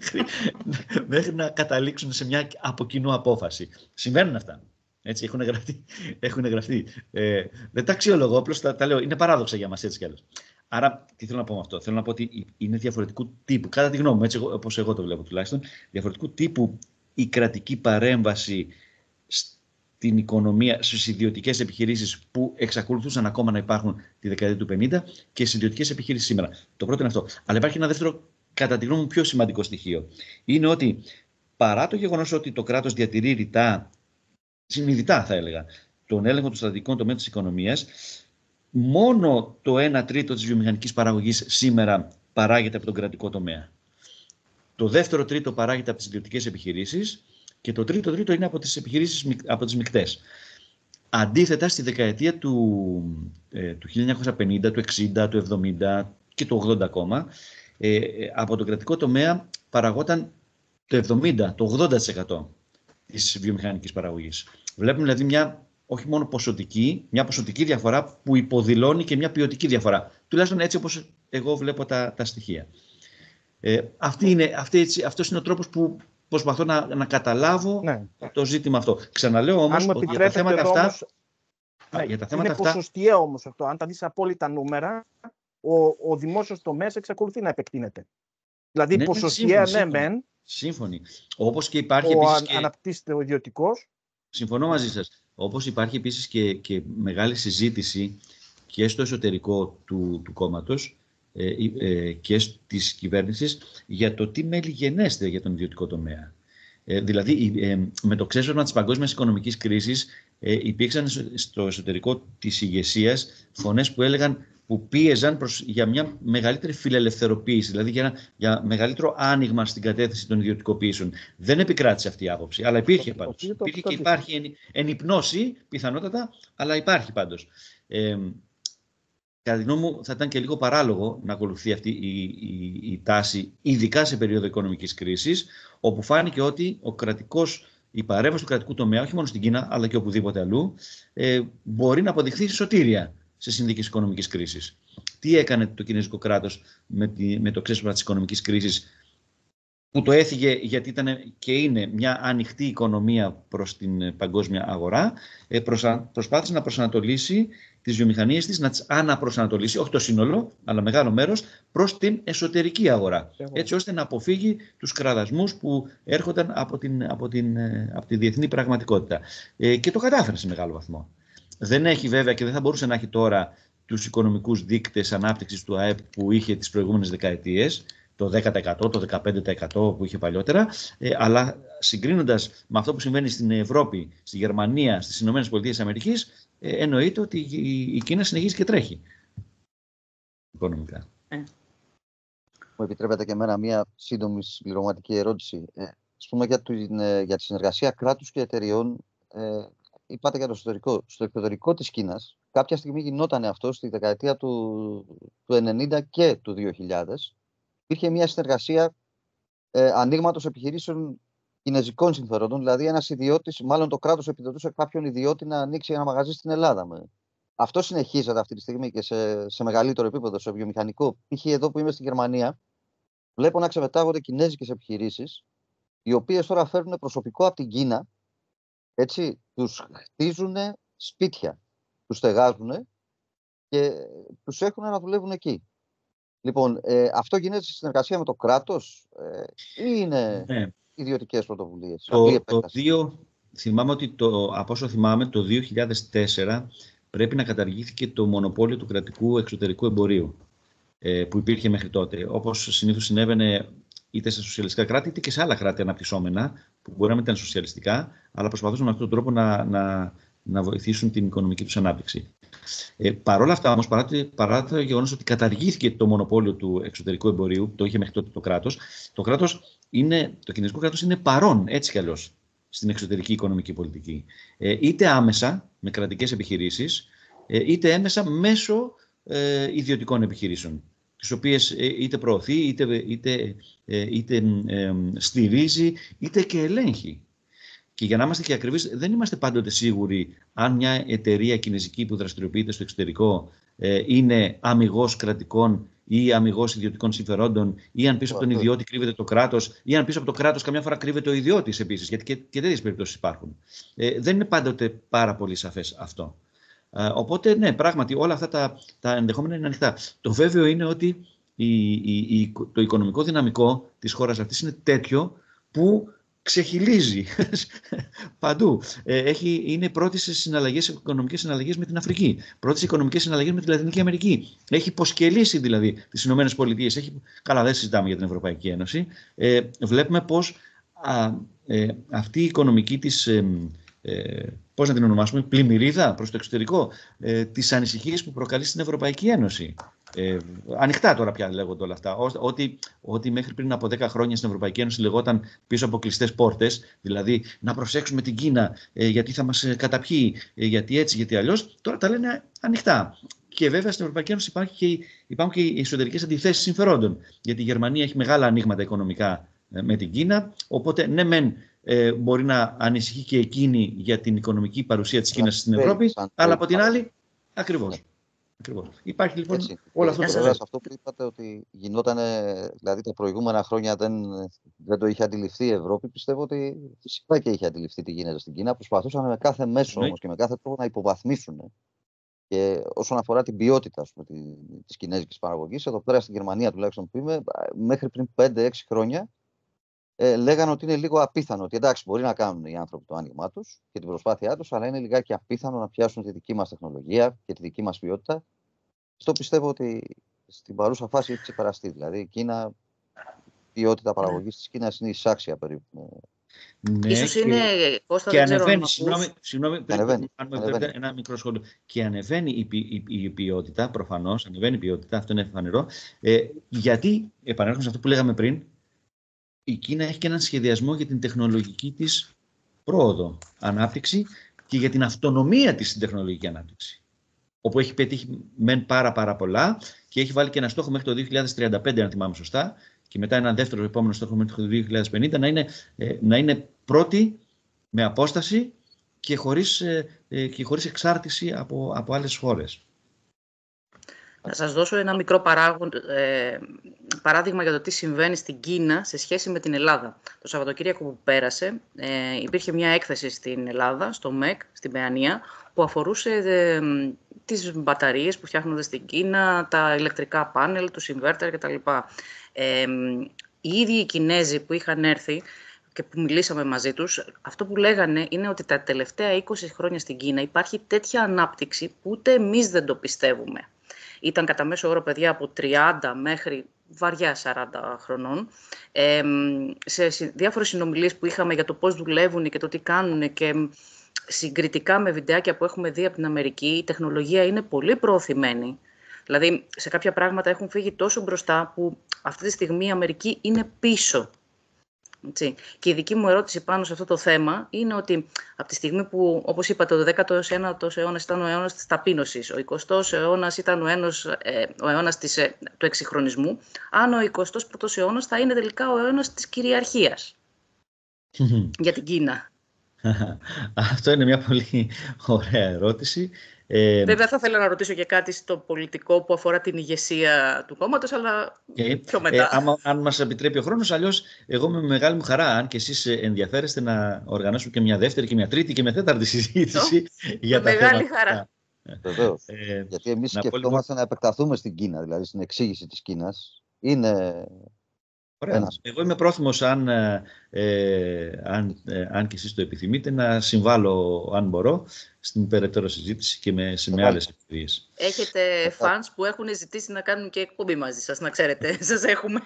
[SPEAKER 2] μέχρι να καταλήξουν σε μια από κοινού απόφαση. Συμβαίνουν αυτά. Έτσι, έχουν γραφτεί. Δεν τα αξιολογώ, απλώς τα λέω. Είναι παράδοξα για μας έτσι κι αλλιώς. Άρα, τι θέλω να πω με αυτό? Θέλω να πω ότι είναι διαφορετικού τύπου, κατά τη γνώμη μου, έτσι όπως εγώ το βλέπω τουλάχιστον, διαφορετικού τύπου η κρατική παρέμβαση στην οικονομία, στις ιδιωτικές επιχειρήσεις που εξακολουθούσαν ακόμα να υπάρχουν τη δεκαετία του 50 και στις ιδιωτικές επιχειρήσεις σήμερα. Το πρώτο είναι αυτό. Αλλά υπάρχει ένα δεύτερο κατά τη γνώμη μου, πιο σημαντικό στοιχείο. Είναι ότι παρά το γεγονός ότι το κράτος διατηρεί ρητά, συνειδητά θα έλεγα, τον έλεγχο των στρατηγικών τομέων της οικονομίας, μόνο το 1/3 της βιομηχανικής παραγωγής σήμερα παράγεται από τον κρατικό τομέα. Το δεύτερο τρίτο παράγεται από τις ιδιωτικές επιχειρήσεις και το τρίτο είναι από τις επιχειρήσεις, από τις μικτές. Αντίθετα, στη δεκαετία του 1950, του 60, του 70 και του 80 ακόμα, από τον κρατικό τομέα παραγόταν το 70, το 80% της βιομηχανικής παραγωγής. Βλέπουμε δηλαδή μια όχι μόνο μια ποσοτική διαφορά που υποδηλώνει και μια ποιοτική διαφορά. Τουλάχιστον έτσι όπως εγώ βλέπω τα στοιχεία. Αυτός είναι ο τρόπος που προσπαθώ να καταλάβω το ζήτημα αυτό. Ξαναλέω όμως ότι για τα θέματα αυτά...
[SPEAKER 4] είναι ποσοστιαία όμως αυτό. Αν τα δεις απόλυτα νούμερα, ο δημόσιος τομέας εξακολουθεί να επεκτείνεται. Δηλαδή ποσοστιαία μεν.
[SPEAKER 2] Σύμφωνοι. Όπως και υπάρχει
[SPEAKER 4] αναπτύσσεται ο ιδιωτικός.
[SPEAKER 2] Συμφωνώ μαζί σας. Όπως υπάρχει επίσης και μεγάλη συζήτηση και στο εσωτερικό του κόμματος και της κυβέρνησης για το τι μέλη γενέστε για τον ιδιωτικό τομέα. Δηλαδή, με το ξέσπασμα της παγκόσμιας οικονομικής κρίσης υπήρξαν στο εσωτερικό της ηγεσίας φωνές που πίεζαν για μια μεγαλύτερη φιλελευθεροποίηση, δηλαδή για μεγαλύτερο άνοιγμα στην κατεύθυνση των ιδιωτικοποιήσεων. Δεν επικράτησε αυτή η άποψη, αλλά υπήρχε πάντως. Υπήρχε και υπάρχει εν υπνώση, πιθανότατα, αλλά υπάρχει πάντως. Κατά τη γνώμη μου, θα ήταν και λίγο παράλογο να ακολουθεί αυτή η τάση, ειδικά σε περίοδο οικονομικής κρίσης, όπου φάνηκε ότι η παρέμβαση του κρατικού τομέα, όχι μόνο στην Κίνα, αλλά και οπουδήποτε αλλού, μπορεί να αποδειχθεί σωτήρια σε συνθήκες οικονομικής κρίσης. Τι έκανε το κινέζικο κράτος με το ξέσπασμα της οικονομικής κρίσης, που το έφυγε γιατί ήταν και είναι μια ανοιχτή οικονομία προς την παγκόσμια αγορά, προσπάθησε να προσανατολίσει τις βιομηχανίες της, να τις αναπροσανατολίσει, όχι το σύνολο, αλλά μεγάλο μέρος, προς την εσωτερική αγορά. Έτσι ώστε να αποφύγει τους κραδασμούς που έρχονταν από τη διεθνή πραγματικότητα. Και το κατάφερε σε μεγάλο βαθμό. Δεν έχει βέβαια και δεν θα μπορούσε να έχει τώρα τους οικονομικούς δείκτες ανάπτυξης του ΑΕΠ που είχε τις προηγούμενες δεκαετίες, το 10%, το 15% που είχε παλιότερα, αλλά συγκρίνοντας με αυτό που συμβαίνει στην Ευρώπη, στη Γερμανία, στις ΗΠΑ, εννοείται ότι η Κίνα συνεχίζει και τρέχει οικονομικά.
[SPEAKER 1] Μου επιτρέπετε και εμένα μια σύντομη συμπληρωματική ερώτηση. Ας πούμε για τη συνεργασία κράτους και εταιριών, είπατε για το εσωτερικό. Στο εξωτερικό της Κίνας, κάποια στιγμή γινόταν αυτό στη δεκαετία του 90 και του 2000. Υπήρχε μια συνεργασία ανοίγματος επιχειρήσεων κινεζικών συμφερόντων, δηλαδή ένας ιδιώτης, μάλλον το κράτος επιδοτούσε κάποιον ιδιώτη να ανοίξει ένα μαγαζί στην Ελλάδα. Αυτό συνεχίζεται αυτή τη στιγμή και σε μεγαλύτερο επίπεδο, σε βιομηχανικό. Π.χ. εδώ που είμαι στη Γερμανία, βλέπω να ξεμετάγονται κινέζικες επιχειρήσεις, οι οποίες τώρα φέρνουν προσωπικό από την Κίνα, έτσι, τους χτίζουν σπίτια, τους στεγάζουν και τους έχουν να δουλεύουν εκεί. Λοιπόν, αυτό γίνεται σε συνεργασία με το κράτος ή είναι ιδιωτικές πρωτοβουλίες?
[SPEAKER 2] Θυμάμαι ότι από όσο θυμάμαι, το 2004 πρέπει να καταργήθηκε το μονοπόλιο του κρατικού εξωτερικού εμπορίου που υπήρχε μέχρι τότε. Όπως συνήθως συνέβαινε είτε σε σοσιαλιστικά κράτη είτε και σε άλλα κράτη αναπτυσσόμενα, που μπορεί να μην ήταν σοσιαλιστικά, αλλά προσπαθούσαν με αυτόν τον τρόπο να βοηθήσουν την οικονομική τους ανάπτυξη. Παρ' όλα αυτά, όμως, παρά το γεγονός ότι καταργήθηκε το μονοπόλιο του εξωτερικού εμπορίου, το είχε μέχρι τότε το κινεζικό κράτος είναι παρόν έτσι κι αλλιώς στην εξωτερική οικονομική πολιτική. Είτε άμεσα με κρατικές επιχειρήσεις, είτε έμεσα μέσω ιδιωτικών επιχειρήσεων, τις οποίες είτε προωθεί, είτε στηρίζει, είτε και ελέγχει. Και για να είμαστε και ακριβείς, δεν είμαστε πάντοτε σίγουροι αν μια εταιρεία κινεζική που δραστηριοποιείται στο εξωτερικό είναι αμιγώς κρατικών ή αμιγώς ιδιωτικών συμφερόντων, ή αν πίσω από τον ιδιώτη κρύβεται το κράτος, ή αν πίσω από το κράτος καμιά φορά κρύβεται ο ιδιώτης επίσης, γιατί και τέτοιες περιπτώσεις υπάρχουν. Δεν είναι πάντοτε πάρα πολύ σαφές αυτό. Οπότε, ναι, πράγματι όλα αυτά τα ενδεχόμενα είναι ανοιχτά. Το βέβαιο είναι ότι το οικονομικό δυναμικό της χώρας αυτής είναι τέτοιο που ξεχυλίζει παντού. Είναι πρώτη σε οικονομικές συναλλαγές με την Αφρική, πρώτη σε οικονομικές συναλλαγές με τη Λατινική Αμερική. Έχει υποσκελίσει δηλαδή τις Ηνωμένες Πολιτείες. Καλά, δεν συζητάμε για την Ευρωπαϊκή Ένωση. Βλέπουμε πως αυτή η οικονομική της, πώς να την ονομάσουμε, πλημμυρίδα προς το εξωτερικό, τις ανησυχίες που προκαλεί στην Ευρωπαϊκή Ένωση. Ανοιχτά τώρα πια λέγονται όλα αυτά. Ό,τι μέχρι πριν από 10 χρόνια στην Ευρωπαϊκή Ένωση λεγόταν πίσω από κλειστές πόρτες, δηλαδή να προσέξουμε την Κίνα γιατί θα μας καταπιεί, γιατί έτσι, γιατί αλλιώς, τώρα τα λένε ανοιχτά. Και βέβαια στην Ευρωπαϊκή Ένωση υπάρχουν και οι εσωτερικές αντιθέσεις συμφερόντων. Γιατί η Γερμανία έχει μεγάλα ανοίγματα οικονομικά με την Κίνα, οπότε ναι μεν μπορεί να ανησυχεί και εκείνη για την οικονομική παρουσία της Κίνας στην Ευρώπη, αλλά από την άλλη, ακριβώς. Υπάρχει λοιπόν όλο αυτό το
[SPEAKER 1] πράγμα. Αυτό που είπατε ότι γινόταν, δηλαδή τα προηγούμενα χρόνια δεν το είχε αντιληφθεί η Ευρώπη, πιστεύω ότι φυσικά και είχε αντιληφθεί τι γίνεται στην Κίνα. Προσπαθούσαν με κάθε μέσο όμως και με κάθε τρόπο να υποβαθμίσουν. Και όσον αφορά την ποιότητα της κινέζικης παραγωγής, εδώ πέρα στην Γερμανία τουλάχιστον που είμαι, μέχρι πριν 5-6 χρόνια, λέγανε ότι είναι λίγο απίθανο. Ότι εντάξει, μπορεί να κάνουν οι άνθρωποι το άνοιγμά τους και την προσπάθειά τους, αλλά είναι λιγάκι απίθανο να πιάσουν τη δική μας τεχνολογία και τη δική μας ποιότητα. Αυτό πιστεύω ότι στην παρούσα φάση έχει ξεπεραστεί. Δηλαδή, η Κίνα, η ποιότητα παραγωγής της Κίνας είναι εισάξια περίπου.
[SPEAKER 2] Ναι,
[SPEAKER 5] ίσως είναι, Κώστα,
[SPEAKER 2] και
[SPEAKER 5] δεν
[SPEAKER 2] ανεβαίνει,
[SPEAKER 5] ξέρω
[SPEAKER 2] αν με επιτρέπετε ένα μικρό σχόλιο, και ανεβαίνει η ποιότητα, προφανώς, ανεβαίνει η ποιότητα, αυτό είναι φανερό, γιατί, επανέρχομαι σε αυτό που λέγαμε πριν, η Κίνα έχει και έναν σχεδιασμό για την τεχνολογική της πρόοδο, ανάπτυξη και για την αυτονομία της στην τεχνολογική ανάπτυξη. Όπου έχει πετύχει μεν πάρα πολλά και έχει βάλει και ένα στόχο μέχρι το 2035, αν θυμάμαι σωστά, και μετά ένα δεύτερο επόμενο στόχο μέχρι το 2050, να είναι πρώτη με απόσταση και χωρίς εξάρτηση από άλλες χώρες.
[SPEAKER 5] Να σας δώσω ένα μικρό παράδειγμα για το τι συμβαίνει στην Κίνα σε σχέση με την Ελλάδα. Το Σαββατοκύριακο που πέρασε υπήρχε μια έκθεση στην Ελλάδα, στο ΜΕΚ, στην Παιανία, που αφορούσε τις μπαταρίες που φτιάχνονται στην Κίνα, τα ηλεκτρικά πάνελ, τους inverter κτλ. Οι ίδιοι οι Κινέζοι που είχαν έρθει και που μιλήσαμε μαζί τους, αυτό που λέγανε είναι ότι τα τελευταία 20 χρόνια στην Κίνα υπάρχει τέτοια ανάπτυξη που ούτε εμείς δεν το πιστεύουμε. Ήταν κατά μέσο όρο παιδιά από 30 μέχρι βαριά 40 χρονών. Σε διάφορες συνομιλίες που είχαμε για το πώς δουλεύουν και το τι κάνουν και συγκριτικά με βιντεάκια που έχουμε δει από την Αμερική, η τεχνολογία είναι πολύ προωθημένη. Δηλαδή, σε κάποια πράγματα έχουν φύγει τόσο μπροστά που αυτή τη στιγμή η Αμερική είναι πίσω. Έτσι. Και η δική μου ερώτηση πάνω σε αυτό το θέμα είναι ότι από τη στιγμή που, όπως είπατε, ο 19ος αιώνας ήταν ο αιώνας της ταπείνωσης, ο 20ος αιώνας ήταν ο αιώνας του εξυγχρονισμού, αν ο 21ος αιώνας θα είναι τελικά ο αιώνας της κυριαρχίας για την Κίνα.
[SPEAKER 2] Αυτό είναι μια πολύ ωραία ερώτηση.
[SPEAKER 5] Βέβαια θα ήθελα να ρωτήσω και κάτι στο πολιτικό που αφορά την ηγεσία του κόμματος, αλλά πιο μετά.
[SPEAKER 2] Αν μας επιτρέπει ο χρόνος, αλλιώς εγώ με μεγάλη μου χαρά, αν και εσείς ενδιαφέρεστε, να οργανώσουμε και μια δεύτερη και μια τρίτη και μια τέταρτη συζήτηση για τα θέματα.
[SPEAKER 5] Μεγάλη χαρά.
[SPEAKER 1] Βεβαίως. Γιατί εμείς σκεφτόμαστε να επεκταθούμε στην Κίνα, δηλαδή στην εξήγηση της Κίνας. Είναι...
[SPEAKER 2] Εγώ είμαι πρόθυμος, αν και εσείς το επιθυμείτε, να συμβάλλω, αν μπορώ, στην περαιτέρω συζήτηση και με άλλες ευκαιρίες.
[SPEAKER 5] Έχετε φανς που έχουν ζητήσει να κάνουν και εκπομπή μαζί σας, να ξέρετε. Σας έχουμε.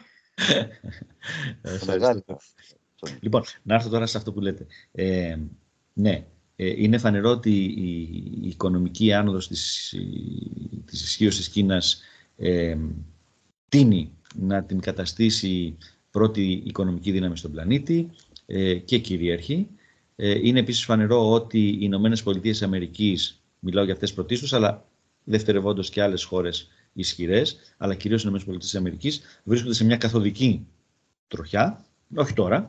[SPEAKER 2] Λοιπόν, να έρθω τώρα σε αυτό που λέτε. Ναι, είναι φανερό ότι η οικονομική άνοδος της ισχύως της Κίνας τείνει να την καταστήσει πρώτη οικονομική δύναμη στον πλανήτη και κυρίαρχη. Είναι επίσης φανερό ότι οι Ηνωμένες Πολιτείες Αμερικής, μιλάω για αυτές πρωτίστως, αλλά δευτερευόντως και άλλες χώρες ισχυρές, αλλά κυρίως οι Ηνωμένες Πολιτείες Αμερικής, βρίσκονται σε μια καθοδική τροχιά, όχι τώρα,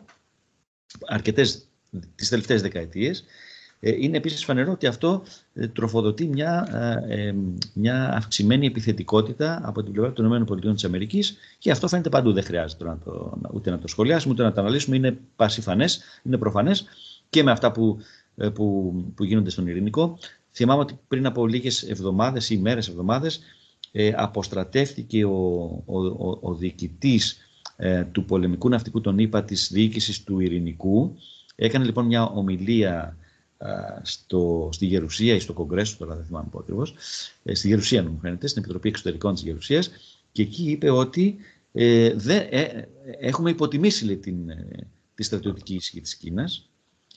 [SPEAKER 2] τις τελευταίες δεκαετίες. Είναι επίσης φανερό ότι αυτό τροφοδοτεί μια αυξημένη επιθετικότητα από την πλευρά των ΗΠΑ και αυτό φαίνεται παντού. Δεν χρειάζεται ούτε να το σχολιάσουμε ούτε να το αναλύσουμε. Είναι πασιφανές, είναι προφανές και με αυτά που γίνονται στον Ειρηνικό. Θυμάμαι ότι πριν από λίγες εβδομάδες ή μέρες εβδομάδες αποστρατεύτηκε ο διοικητής του πολεμικού ναυτικού των ΗΠΑ της διοίκησης του Ειρηνικού. Έκανε λοιπόν μια ομιλία στη Γερουσία ή στο Κογκρέσο, τώρα δεν θυμάμαι ακριβώς, στη Γερουσία μου φαίνεται, στην Επιτροπή Εξωτερικών της Γερουσίας, και εκεί είπε ότι έχουμε υποτιμήσει, λέει, τη στρατιωτική ισχύ της Κίνας.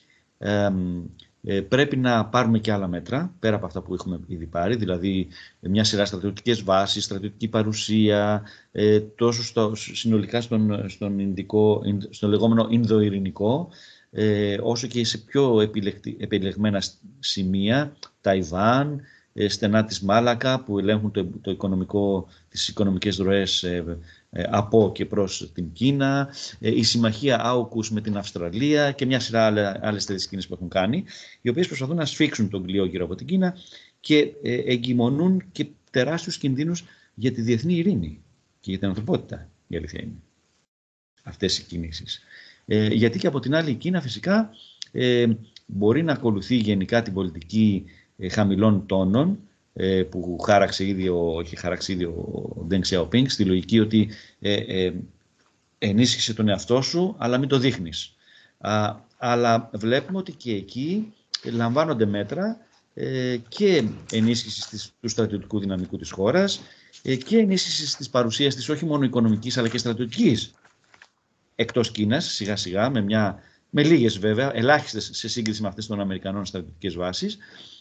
[SPEAKER 2] Πρέπει να πάρουμε και άλλα μέτρα, πέρα από αυτά που έχουμε ήδη πάρει, δηλαδή μια σειρά στρατιωτικές βάσεις, στρατιωτική παρουσία, τόσο συνολικά στον λεγόμενο Ινδοειρηνικό, όσο και σε πιο επιλεγμένα σημεία, Ταϊβάν, στενά της Μάλακα, που ελέγχουν τις οικονομικές ροές από και προς την Κίνα, η συμμαχία AUKUS με την Αυστραλία και μια σειρά άλλες τέτοιες κίνες που έχουν κάνει, οι οποίες προσπαθούν να σφίξουν τον κλειό γύρω από την Κίνα και εγκυμονούν και τεράστιους κινδύνους για τη διεθνή ειρήνη και για την ανθρωπότητα, η αλήθεια είναι, αυτές οι κινήσεις. Γιατί και από την άλλη η Κίνα φυσικά μπορεί να ακολουθεί γενικά την πολιτική χαμηλών τόνων, που χάραξε ήδη ο Deng Xiaoping, στη λογική ότι ενίσχυσε τον εαυτό σου, αλλά μην το δείχνεις. Αλλά βλέπουμε ότι και εκεί λαμβάνονται μέτρα και ενίσχυση του στρατιωτικού δυναμικού της χώρας και ενίσχυση της παρουσίας της, όχι μόνο οικονομικής αλλά και στρατιωτικής, εκτός Κίνας, σιγά σιγά, με λίγες βέβαια, ελάχιστες σε σύγκριση με αυτές των Αμερικανών στρατιωτικές βάσεις.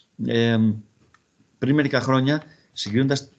[SPEAKER 2] Πριν μερικά χρόνια, συγκρίνοντας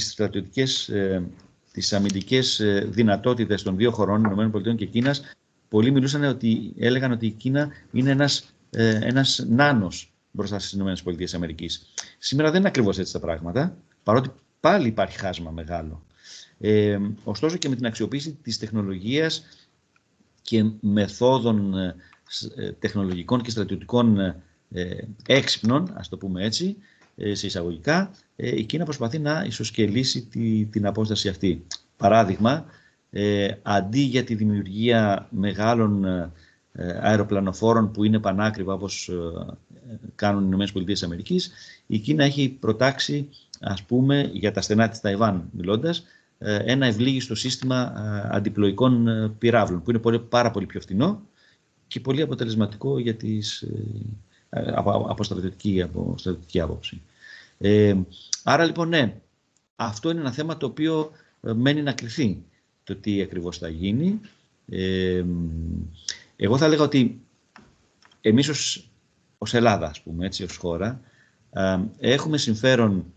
[SPEAKER 2] τις αμυντικές δυνατότητες των δύο χωρών, ΗΠΑ και Κίνας, πολλοί έλεγαν ότι η Κίνα είναι ένας νάνος μπροστά στις ΗΠΑ. Σήμερα δεν είναι ακριβώς έτσι τα πράγματα, παρότι πάλι υπάρχει χάσμα μεγάλο. Ωστόσο και με την αξιοποίηση της τεχνολογίας και μεθόδων τεχνολογικών και στρατιωτικών έξυπνων, ας το πούμε έτσι, σε εισαγωγικά, η Κίνα προσπαθεί να ισοσκελίσει την απόσταση αυτή. Παράδειγμα, αντί για τη δημιουργία μεγάλων αεροπλανοφόρων που είναι πανάκριβα όπως κάνουν οι ΗΠΑ, η Κίνα έχει προτάξει, ας πούμε, για τα στενά της Ταϊβάν μιλώντας, ένα ευλίγιστο σύστημα αντιπλοϊκών πυράβλων, που είναι πάρα πολύ πιο φθηνό και πολύ αποτελεσματικό για από στρατιωτική άποψη. Άρα λοιπόν, ναι, αυτό είναι ένα θέμα το οποίο μένει να κρυθεί, το τι ακριβώς θα γίνει. Εγώ θα έλεγα ότι εμείς ως Ελλάδα, ας πούμε, έτσι, ως χώρα, έχουμε συμφέρον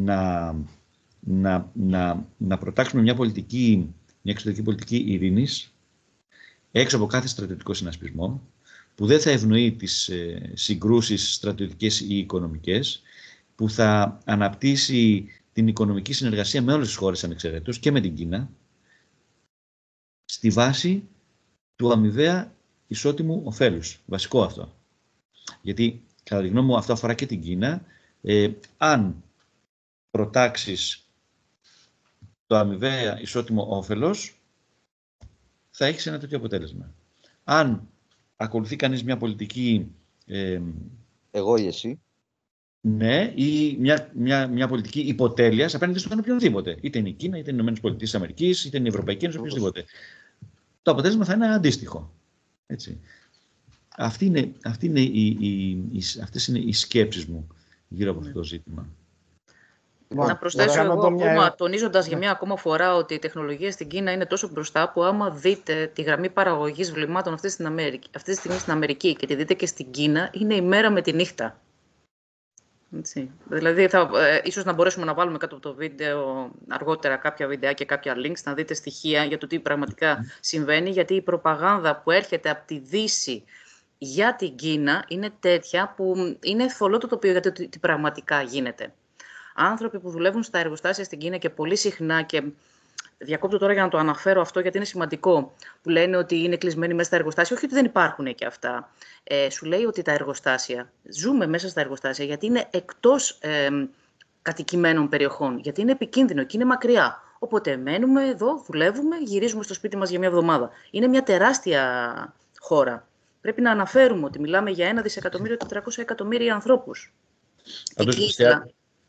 [SPEAKER 2] να προτάξουμε μια εξωτερική πολιτική ειρήνης, έξω από κάθε στρατιωτικό συνασπισμό, που δεν θα ευνοεί τις συγκρούσεις στρατιωτικές ή οικονομικές, που θα αναπτύσσει την οικονομική συνεργασία με όλες τις χώρες ανεξαιρέτως και με την Κίνα, στη βάση του αμοιβαία ισότιμου ωφέλους. Βασικό αυτό. Γιατί, κατά τη γνώμη μου, αυτό αφορά και την Κίνα. Αν προτάξεις το αμοιβαία ισότιμο όφελος, θα έχεις ένα τέτοιο αποτέλεσμα. Αν ακολουθεί κανείς μια πολιτική...
[SPEAKER 1] εγώ ή εσύ.
[SPEAKER 2] Ναι, ή μια πολιτική υποτέλειας απέναντι στον οποιονδήποτε. Είτε είναι η Κίνα, είτε είναι οι ΗΠΑ, είτε είναι η Ευρωπαϊκή Ένωση, οποιοδήποτε. Το αποτέλεσμα θα είναι αντίστοιχο. Έτσι. Αυτές είναι οι σκέψεις μου γύρω από αυτό το ζήτημα.
[SPEAKER 5] Να προσθέσω εγώ ακόμα, τονίζοντας για μια ακόμα φορά ότι η τεχνολογία στην Κίνα είναι τόσο μπροστά που άμα δείτε τη γραμμή παραγωγής βλημάτων αυτή τη στιγμή στην Αμερική και τη δείτε και στην Κίνα, είναι η μέρα με τη νύχτα. Έτσι. Δηλαδή, ίσως να μπορέσουμε να βάλουμε κάτω από το βίντεο αργότερα κάποια βιντεάκια και κάποια links, να δείτε στοιχεία για το τι πραγματικά συμβαίνει, γιατί η προπαγάνδα που έρχεται από τη Δύση για την Κίνα είναι τέτοια που είναι θολό το τοπίο για το τι πραγματικά γίνεται. Άνθρωποι που δουλεύουν στα εργοστάσια στην Κίνα και πολύ συχνά, και διακόπτω τώρα για να το αναφέρω αυτό γιατί είναι σημαντικό, που λένε ότι είναι κλεισμένοι μέσα στα εργοστάσια, όχι ότι δεν υπάρχουν και αυτά. Σου λέει ότι τα εργοστάσια, ζούμε μέσα στα εργοστάσια γιατί είναι εκτός κατοικημένων περιοχών, γιατί είναι επικίνδυνο και είναι μακριά. Οπότε μένουμε εδώ, δουλεύουμε, γυρίζουμε στο σπίτι μας για μια εβδομάδα. Είναι μια τεράστια χώρα. Πρέπει να αναφέρουμε ότι μιλάμε για 1.400.000.000 ανθρώπους.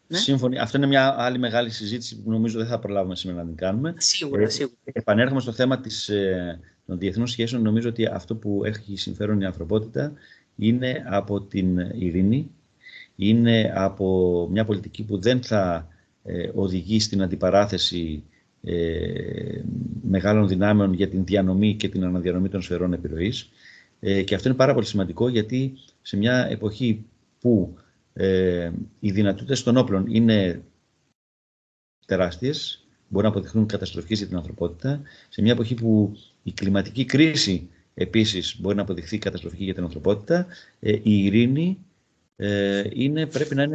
[SPEAKER 2] Σύμφωνοι. Αυτό είναι μια άλλη μεγάλη συζήτηση που νομίζω δεν θα προλάβουμε σήμερα να την κάνουμε.
[SPEAKER 5] Σίγουρα.
[SPEAKER 2] Επανέρχομαι στο θέμα των διεθνών σχέσεων. Νομίζω ότι αυτό που έχει συμφέρον η ανθρωπότητα είναι από την ειρήνη, είναι από μια πολιτική που δεν θα οδηγεί στην αντιπαράθεση μεγάλων δυνάμεων για την διανομή και την αναδιανομή των σφαιρών επιρροής. Και αυτό είναι πάρα πολύ σημαντικό, γιατί σε μια εποχή που οι δυνατότητες των όπλων είναι τεράστιες, μπορούν να αποδειχθούν καταστροφικές για την ανθρωπότητα, σε μια εποχή που η κλιματική κρίση επίσης μπορεί να αποδειχθεί καταστροφική για την ανθρωπότητα, η ειρήνη πρέπει να είναι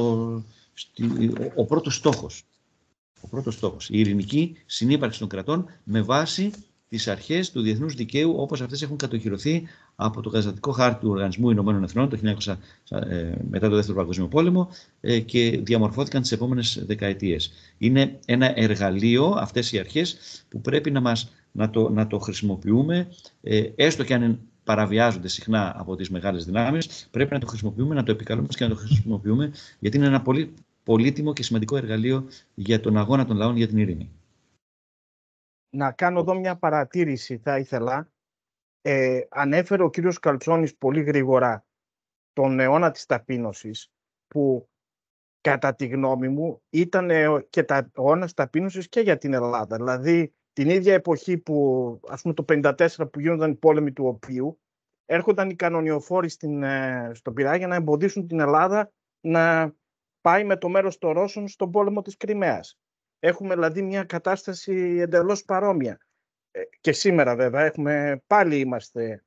[SPEAKER 2] ο πρώτος στόχος. Ο πρώτος στόχος. Η ειρηνική συνύπαρξη των κρατών με βάση τις αρχές του διεθνούς δικαίου, όπως αυτές έχουν κατοχυρωθεί από το καταστατικό χάρτη του Οργανισμού Ηνωμένων Εθνών το 1900, μετά το Δεύτερο Παγκόσμιο Πόλεμο, και διαμορφώθηκαν τις επόμενες δεκαετίες. Είναι ένα εργαλείο, αυτές οι αρχές, που πρέπει να το χρησιμοποιούμε, έστω και αν παραβιάζονται συχνά από τις μεγάλες δυνάμεις, πρέπει να το χρησιμοποιούμε, να το επικαλούμαστε και να το χρησιμοποιούμε, γιατί είναι ένα πολύ πολύτιμο και σημαντικό εργαλείο για τον αγώνα των λαών για την ειρήνη.
[SPEAKER 4] Να κάνω εδώ μια παρατήρηση, θα ήθελα. Ανέφερε ο κύριος Καλτσόνης πολύ γρήγορα τον αιώνα της ταπείνωσης, που κατά τη γνώμη μου ήταν και ο αιώνας ταπείνωσης και για την Ελλάδα. Δηλαδή την ίδια εποχή που, ας πούμε, το 1954 που γίνονταν οι πόλεμοι του οποίου, έρχονταν οι κανονιοφόροι στον Πειραιά για να εμποδίσουν την Ελλάδα να πάει με το μέρος των Ρώσων στον πόλεμο της Κριμαίας. Έχουμε δηλαδή μια κατάσταση εντελώς παρόμοια. Και σήμερα βέβαια πάλι είμαστε,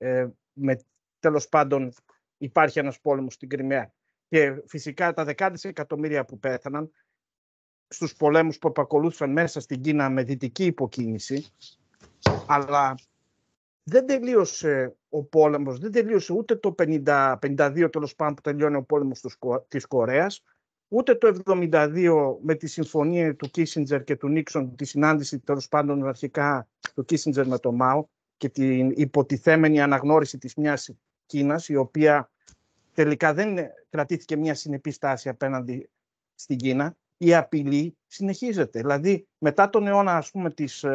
[SPEAKER 4] τέλος πάντων υπάρχει ένας πόλεμος στην Κριμαία. Και φυσικά τα δεκάδες εκατομμύρια που πέθαναν στους πολέμους που επακολούθησαν μέσα στην Κίνα με δυτική υποκίνηση, αλλά δεν τελείωσε ο πόλεμος, δεν τελείωσε ούτε το 52 τέλος πάντων που τελειώνει ο πόλεμος της Κορέας, ούτε το 1972 με τη συμφωνία του Κίσινджερ και του Νίξον, τη συνάντηση τέλος πάντων αρχικά του Κίσινджερ με το Μάο και την υποτιθέμενη αναγνώριση της μιας Κίνας, η οποία τελικά δεν κρατήθηκε μια συνεπή στάση απέναντι στην Κίνα. Η απειλή συνεχίζεται. Δηλαδή μετά τον αιώνα, ας πούμε,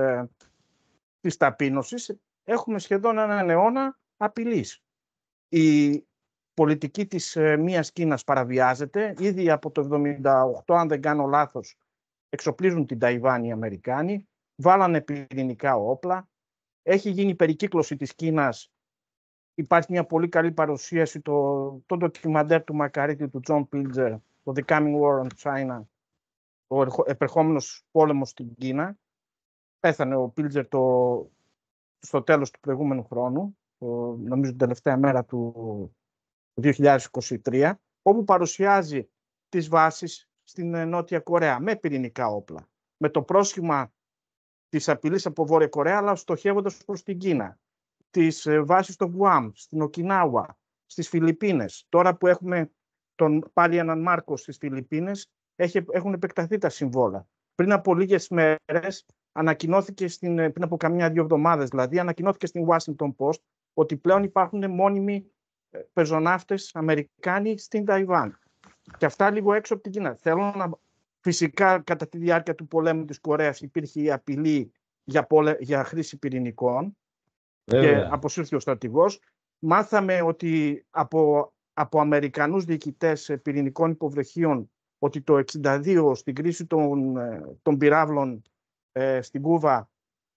[SPEAKER 4] της ταπείνωσης, έχουμε σχεδόν έναν αιώνα απειλής. Η πολιτική της μίας Κίνας παραβιάζεται. Ήδη από το 1978, αν δεν κάνω λάθος, εξοπλίζουν την Ταϊβάν οι Αμερικάνοι, βάλανε πυρηνικά όπλα, έχει γίνει περικύκλωση της Κίνας. Υπάρχει μια πολύ καλή παρουσίαση, το ντοκιμαντέρ του Μακαρίτη, του Τζον Πίλτζερ, το The Coming War on China, ο επερχόμενος πόλεμος στην Κίνα. Πέθανε ο Πίλτζερ στο τέλος του προηγούμενου χρόνου, νομίζω την τελευταία μέρα του 2023, όπου παρουσιάζει τις βάσεις στην Νότια Κορέα με πυρηνικά όπλα, με το πρόσχημα της απειλής από Βόρεια Κορέα, αλλά στοχεύοντας προς την Κίνα, τις βάσεις στο Γουάμ, στην Οκινάουα, στις Φιλιππίνες. Τώρα που έχουμε πάλι έναν Μάρκο στις Φιλιππίνες, έχουν επεκταθεί τα συμβόλα. Πριν από λίγες μέρες, πριν από καμιά-δύο εβδομάδες δηλαδή, ανακοινώθηκε στην Washington Post ότι πλέον υπάρχουν μόνιμοι πεζοναύτες Αμερικάνοι στην Ταϊβάν. Και αυτά λίγο έξω από την Κίνα. Φυσικά, κατά τη διάρκεια του πολέμου της Κορέας υπήρχε η απειλή για χρήση πυρηνικών. Και αποσύρθηκε ο στρατηγός. Μάθαμε ότι από Αμερικανούς διοικητές πυρηνικών υποβρεχίων ότι το 1962 στην κρίση των πυράβλων στην Κούβα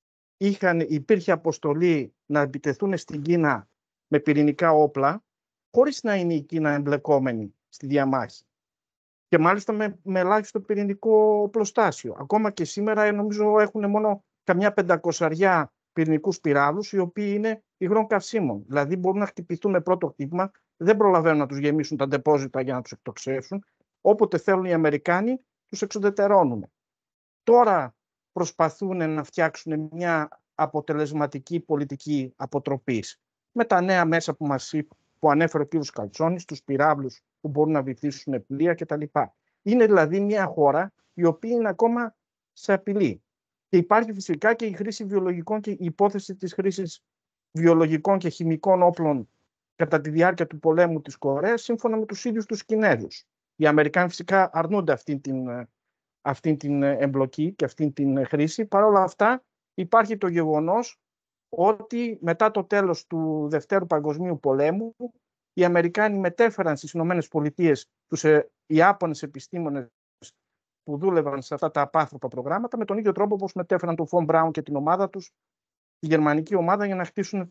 [SPEAKER 4] υπήρχε αποστολή να επιτεθούν στην Κίνα με πυρηνικά όπλα, χωρίς να είναι η Κίνα εμπλεκόμενη στη διαμάχη. Και μάλιστα με ελάχιστο πυρηνικό οπλοστάσιο. Ακόμα και σήμερα νομίζω έχουν μόνο καμιά 500 πυρηνικούς πυράβλους, οι οποίοι είναι υγρών καυσίμων. Δηλαδή μπορούν να χτυπηθούν με πρώτο χτύπημα, δεν προλαβαίνουν να τους γεμίσουν τα ντεπόζιτα για να τους εκτοξεύσουν. Όποτε θέλουν οι Αμερικάνοι, τους εξουδετερώνουν. Τώρα προσπαθούν να φτιάξουν μια αποτελεσματική πολιτική αποτροπής με τα νέα μέσα που ανέφερε ο κ. Καλτσόνης, τους πυράβλους που μπορούν να βυθίσουν πλοία κτλ. Είναι δηλαδή μια χώρα η οποία είναι ακόμα σε απειλή. Και υπάρχει φυσικά και η χρήση βιολογικών και η υπόθεση της χρήσης βιολογικών και χημικών όπλων κατά τη διάρκεια του πολέμου της Κορέας, σύμφωνα με τους ίδιους τους Κινέζους. Οι Αμερικάνοι φυσικά αρνούνται αυτή την εμπλοκή και αυτή την χρήση. Παρ' όλα αυτά υπάρχει το γεγονός ότι μετά το τέλος του Δευτέρου Παγκοσμίου Πολέμου οι Αμερικάνοι μετέφεραν στις Ηνωμένες Πολιτείες τους Ιάπωνες επιστήμονες που δούλευαν σε αυτά τα απάνθρωπα προγράμματα με τον ίδιο τρόπο όπως μετέφεραν τον Φον Μπράουν και την ομάδα τους, τη γερμανική ομάδα, για να χτίσουν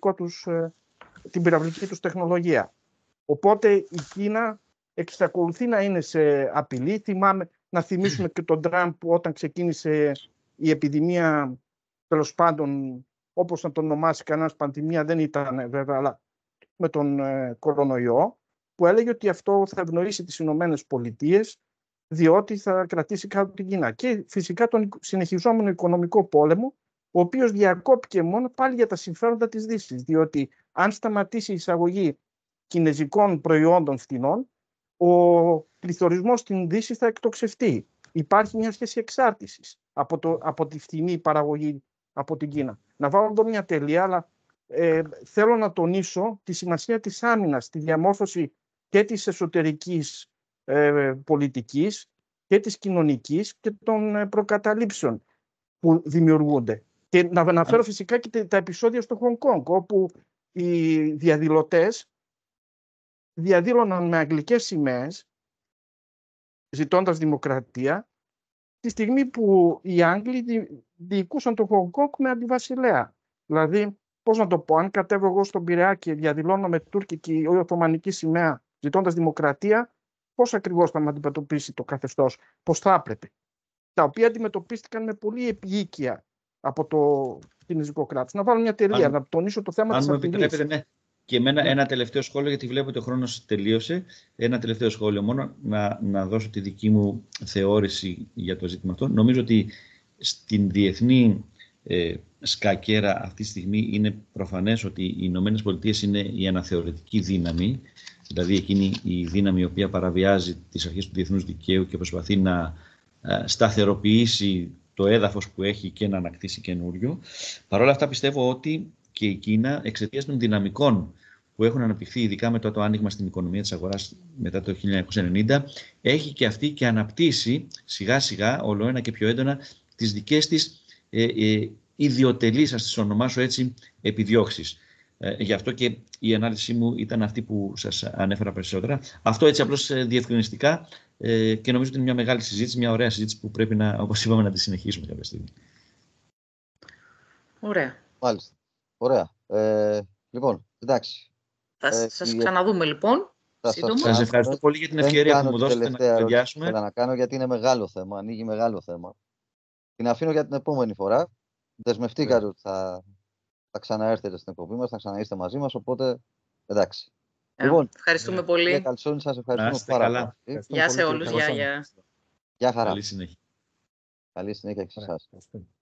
[SPEAKER 4] την πυραυλική τους τεχνολογία. Οπότε η Κίνα εξακολουθεί να είναι σε απειλή. Να θυμίσουμε και τον Τραμπ όταν ξεκίνησε η επιδημία, τέλος πάντων, όπως να τον ονομάσει κανένας, πανδημία δεν ήταν βέβαια, αλλά με τον κορονοϊό, που έλεγε ότι αυτό θα ευνοήσει τις Ηνωμένες Πολιτείες, διότι θα κρατήσει κάτω την Κίνα. Και φυσικά τον συνεχιζόμενο οικονομικό πόλεμο, ο οποίος διακόπηκε μόνο πάλι για τα συμφέροντα της Δύσης, διότι αν σταματήσει η εισαγωγή κινεζικών προϊόντων φθηνών, ο πληθωρισμός στην Δύση θα εκτοξευτεί. Υπάρχει μια σχέση εξάρτησης από τη φθηνή παραγωγή από την Κίνα. Να βάλω εδώ μια τελεία, αλλά θέλω να τονίσω τη σημασία της άμυνας, τη διαμόρφωση και της εσωτερικής πολιτικής και της κοινωνικής και των προκαταλήψεων που δημιουργούνται. Και να αναφέρω φυσικά και τα επεισόδια στο Χονγκ Κονγκ, όπου οι διαδηλωτές διαδήλωναν με αγγλικές σημαίες, ζητώντας δημοκρατία, τη στιγμή που οι Άγγλοι διοικούσαν το Χονγκ Κονγκ με αντιβασιλέα. Δηλαδή, πώς να το πω, αν κατέβω εγώ στον Πειραιά και διαδηλώνω με τουρκική ή οθωμανική σημαία, ζητώντας δημοκρατία, πώς ακριβώς θα με αντιμετωπίσει το καθεστώς, πώς θα έπρεπε. Τα οποία αντιμετωπίστηκαν με πολύ επίοικια από το κινέζικο κράτος. Να βάλω μια τελεία, να τονίσω το θέμα της απειλής.
[SPEAKER 2] Ναι. Και εμένα ένα τελευταίο σχόλιο, γιατί βλέπω ότι ο χρόνος τελείωσε. Ένα τελευταίο σχόλιο μόνο, να δώσω τη δική μου θεώρηση για το ζήτημα αυτό. Νομίζω ότι στην διεθνή σκακέρα αυτή τη στιγμή είναι προφανές ότι οι Ηνωμένες Πολιτείες είναι η αναθεωρητική δύναμη, δηλαδή εκείνη η δύναμη η οποία παραβιάζει τις αρχές του διεθνούς δικαίου και προσπαθεί να σταθεροποιήσει το έδαφος που έχει και να ανακτήσει καινούριο. Παρ' όλα αυτά πιστεύω ότι και η Κίνα, εξαιτίας των δυναμικών που έχουν αναπτυχθεί, ειδικά μετά το άνοιγμα στην οικονομία της αγοράς μετά το 1990, έχει και αυτή και αναπτύσσει σιγά σιγά, ολοένα και πιο έντονα, τις δικές της ιδιωτελείς, ας τις ονομάσω έτσι, επιδιώξεις. Γι' αυτό και η ανάλυση μου ήταν αυτή που σας ανέφερα περισσότερα. Αυτό έτσι απλώς διευκρινιστικά και νομίζω ότι είναι μια μεγάλη συζήτηση, μια ωραία συζήτηση που πρέπει να, όπως είπαμε, να τη συνεχίσουμε κάποια στιγμή.
[SPEAKER 5] Ωραία.
[SPEAKER 1] Μάλιστα. Ωραία. Λοιπόν, εντάξει.
[SPEAKER 5] Θα σας ξαναδούμε λοιπόν.
[SPEAKER 2] Σας ευχαριστώ πολύ για την ευκαιρία που μου δώσετε να κουβεντιάσουμε.
[SPEAKER 1] Θέλω να κάνω γιατί είναι μεγάλο θέμα, ανοίγει μεγάλο θέμα. Την αφήνω για την επόμενη φορά. Δεσμευτήκατε ότι θα ξαναέρθετε στην εκπομπή μας, θα ξαναείστε μαζί μας, οπότε εντάξει.
[SPEAKER 5] Λοιπόν, ευχαριστούμε πολύ.
[SPEAKER 1] Κύριε Καλτσόνη, σας ευχαριστούμε πάρα πολύ.
[SPEAKER 5] Γεια σε όλους. Γεια χαρά.
[SPEAKER 2] Καλή συνέχεια.
[SPEAKER 1] Καλή συνέχεια και σε εσάς.